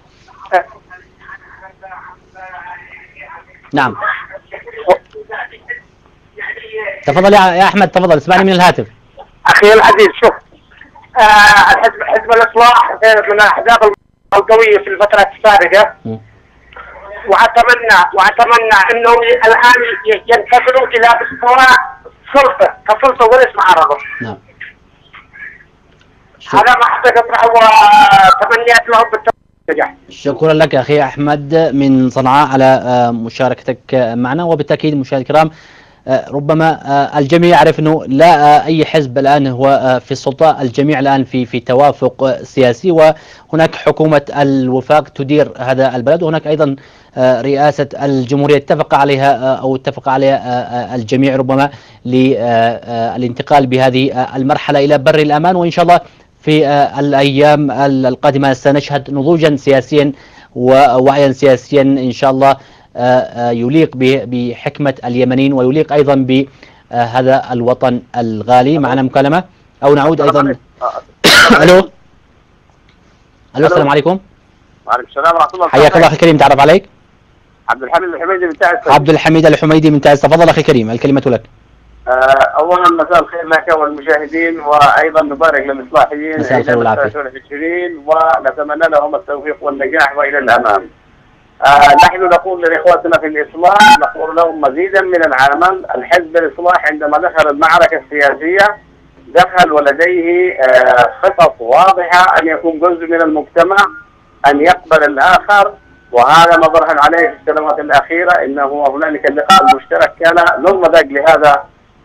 نعم. تفضل يا احمد، تفضل، اسمعني من الهاتف. اخي العزيز، شوف آه الحزب حزب الاصلاح من الاحزاب القويه في الفتره السابقه، واتمنى واتمنى انهم الان ينتقلوا الى مستوى سلطه كسلطه وليس معارضه. نعم. هذا ما حدث وتمنيات لهم بالتوفيق. شكرا لك اخي احمد من صنعاء على مشاركتك معنا. وبالتاكيد مشاهدينا الكرام، ربما الجميع يعرف انه لا اي حزب الان هو في السلطه، الجميع الان في في توافق سياسي، وهناك حكومه الوفاق تدير هذا البلد، وهناك ايضا رئاسه الجمهوريه اتفق عليها او اتفق عليها الجميع ربما للانتقال بهذه المرحله الى بر الامان. وان شاء الله في الايام القادمه سنشهد نضوجا سياسيا ووعيا سياسيا ان شاء الله يليق بحكمة اليمنيين ويليق أيضا بهذا الوطن الغالي. معنا مكالمة أو نعود أيضا. ألو ألو، السلام عليكم. وعليكم السلام ورحمة الله. حياك الله أخي الكريم، تعرف عليك؟ عبد الحميد الحميدي من تعز. عبد الحميد الحميدي من تعز، تفضل أخي الكريم، الكلمة لك. أولا مساء الخير لك والمشاهدين، وأيضا نبارك للإصلاحيين مساء الخير والعافية، ونتمنى لهم التوفيق والنجاح وإلى الأمام. آه نحن نقول لإخواتنا في الإصلاح، نقول لهم مزيدا من العمل. الحزب الإصلاح عندما دخل المعركة السياسية دخل ولديه آه خطط واضحة أن يكون جزء من المجتمع، أن يقبل الآخر، وهذا ما ظهر عليه في السنوات الأخيرة. إنه هنالك اللقاء المشترك كان نموذج لهذا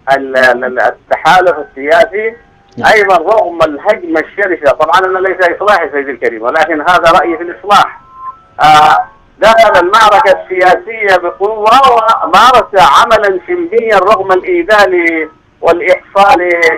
التحالف السياسي. أيضا رغم الهجمة الشرسة، طبعا أنا ليس إصلاحي سيدي الكريم، ولكن هذا رأيي في الإصلاح. آه دخل المعركة السياسية بقوة ومارس عملا سلميا رغم الإيذاء والإحصاء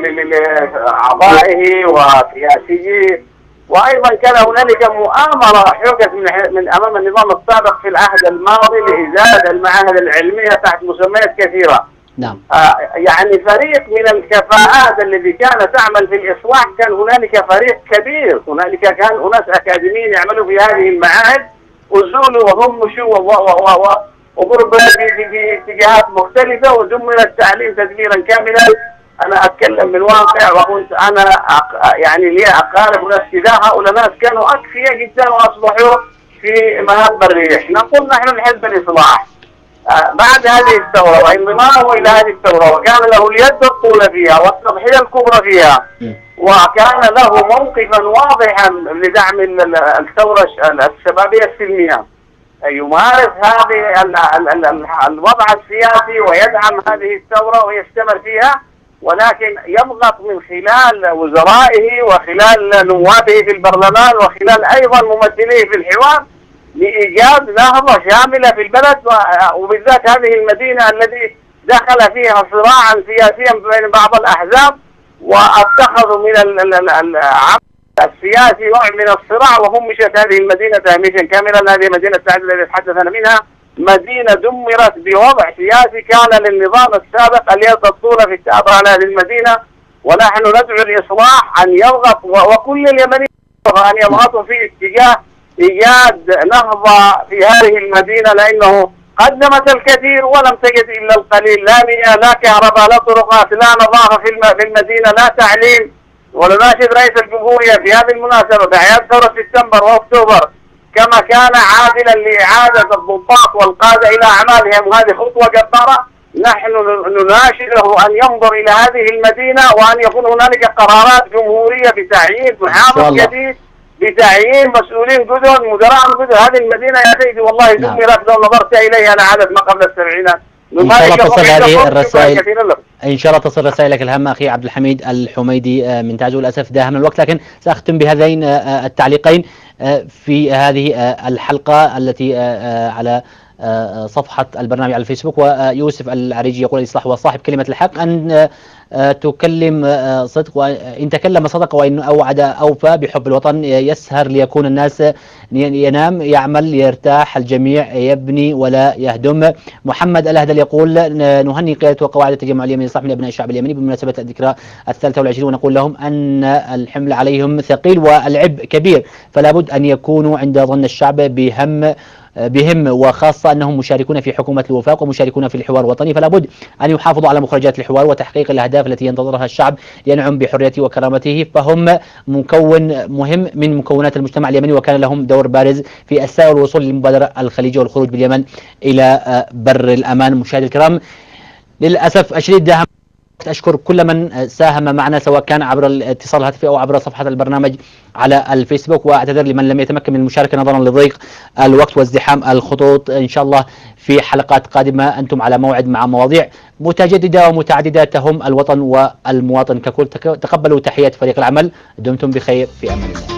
لأعضائه وسياسيه. وأيضا كان هنالك مؤامرة حدثت من, من أمام النظام السابق في العهد الماضي لإزالة المعاهد العلمية تحت مسميات كثيرة. نعم. آه يعني فريق من الكفاءات الذي كان تعمل في الإصلاح، كان هنالك فريق كبير، هنالك كان أناس أكاديميين يعملوا في هذه المعاهد، أزولوا وهمشوا وضربوا في اتجاهات مختلفة، ودمر التعليم تدميرا كاملا. أنا أتكلم من واقع، وكنت أنا يعني لي أقارب ناس كذا، هؤلاء ناس كانوا أكفياء جدا وأصبحوا في مهب الريح. نقول نحن الحزب الإصلاح بعد هذه الثورة وانضمامه إلى هذه الثورة، وكان له اليد الطولة فيها والتضحية الكبرى فيها، وكان له موقفا واضحا لدعم الثورة الشبابية السلمية، يمارس هذه الوضع السياسي ويدعم هذه الثورة ويستمر فيها، ولكن يضغط من خلال وزرائه وخلال نوابه في البرلمان وخلال أيضا ممثليه في الحوار لإيجاد نهضة شاملة في البلد، وبالذات هذه المدينة التي دخل فيها صراعا سياسيا بين بعض الأحزاب، واتخذوا من العمل السياسي نوع من الصراع، وهمشت هذه المدينة تهميشا كاملا. هذه مدينة سعد التي تحدثنا منها مدينة دمرت بوضع سياسي كان للنظام السابق اليد الطولة في السيطرة على هذه المدينة. ونحن ندعو الإصلاح أن يضغط، وكل اليمنيين أن يضغطوا في اتجاه إيجاد نهضة في هذه المدينة، لأنه قدمت الكثير ولم تجد إلا القليل، لا مياه لا كهرباء لا طرقات لا نظافة في المدينة لا تعليم. ونناشد رئيس الجمهورية في هذه المناسبة بأعياد ثورة سبتمبر وأكتوبر كما كان عادلا لإعادة الضباط والقادة إلى أعمالهم، وهذه خطوة جبارة. نحن نناشده أن ينظر إلى هذه المدينة وأن يكون هنالك قرارات جمهورية بتعيين محافظ جديد، بتعيين مسؤولين جدد، مدراء جدد. هذه المدينة يا سيدي والله دمرت لو نظرت إليها أنا عدد ما قبل السبعينات. إن شاء الله تصل هذه الرسائل، إن شاء الله تصل رسائلك الهامة أخي عبد الحميد الحميدي من تعز. للأسف داهمنا الوقت، لكن سأختم بهذين التعليقين في هذه الحلقة التي على صفحة البرنامج على الفيسبوك. ويوسف العريجي يقول: الإصلاح وصاحب كلمة الحق، أن تكلم صدق، وإن تكلم صدق، وإن أوعد أوفى، بحب الوطن يسهر ليكون الناس، ينام يعمل يرتاح، الجميع يبني ولا يهدم. محمد الأهدل يقول: نهني قيادة وقواعد التجمع اليمني لصالح من أبناء الشعب اليمني بمناسبة الذكرى الثالثة والعشرين، ونقول لهم أن الحمل عليهم ثقيل والعبء كبير، فلا بد أن يكونوا عند ظن الشعب بهم بهم وخاصة أنهم مشاركون في حكومة الوفاق ومشاركون في الحوار الوطني، فلا بد أن يحافظوا على مخرجات الحوار وتحقيق الأهداف التي ينتظرها الشعب لينعم بحريته وكرامته، فهم مكون مهم من مكونات المجتمع اليمني، وكان لهم دور بارز في السعي والوصول للمبادرة الخليجية والخروج باليمن إلى بر الأمان. مشاهدي الكرام، للأسف الشديد داهم. أشكر كل من ساهم معنا سواء كان عبر الاتصال الهاتفي أو عبر صفحة البرنامج على الفيسبوك، وأعتذر لمن لم يتمكن من المشاركة نظرا لضيق الوقت وازدحام الخطوط. إن شاء الله في حلقات قادمة أنتم على موعد مع مواضيع متجددة ومتعددة تهم الوطن والمواطن ككل. تقبلوا تحيات فريق العمل، دمتم بخير، في أمان الله.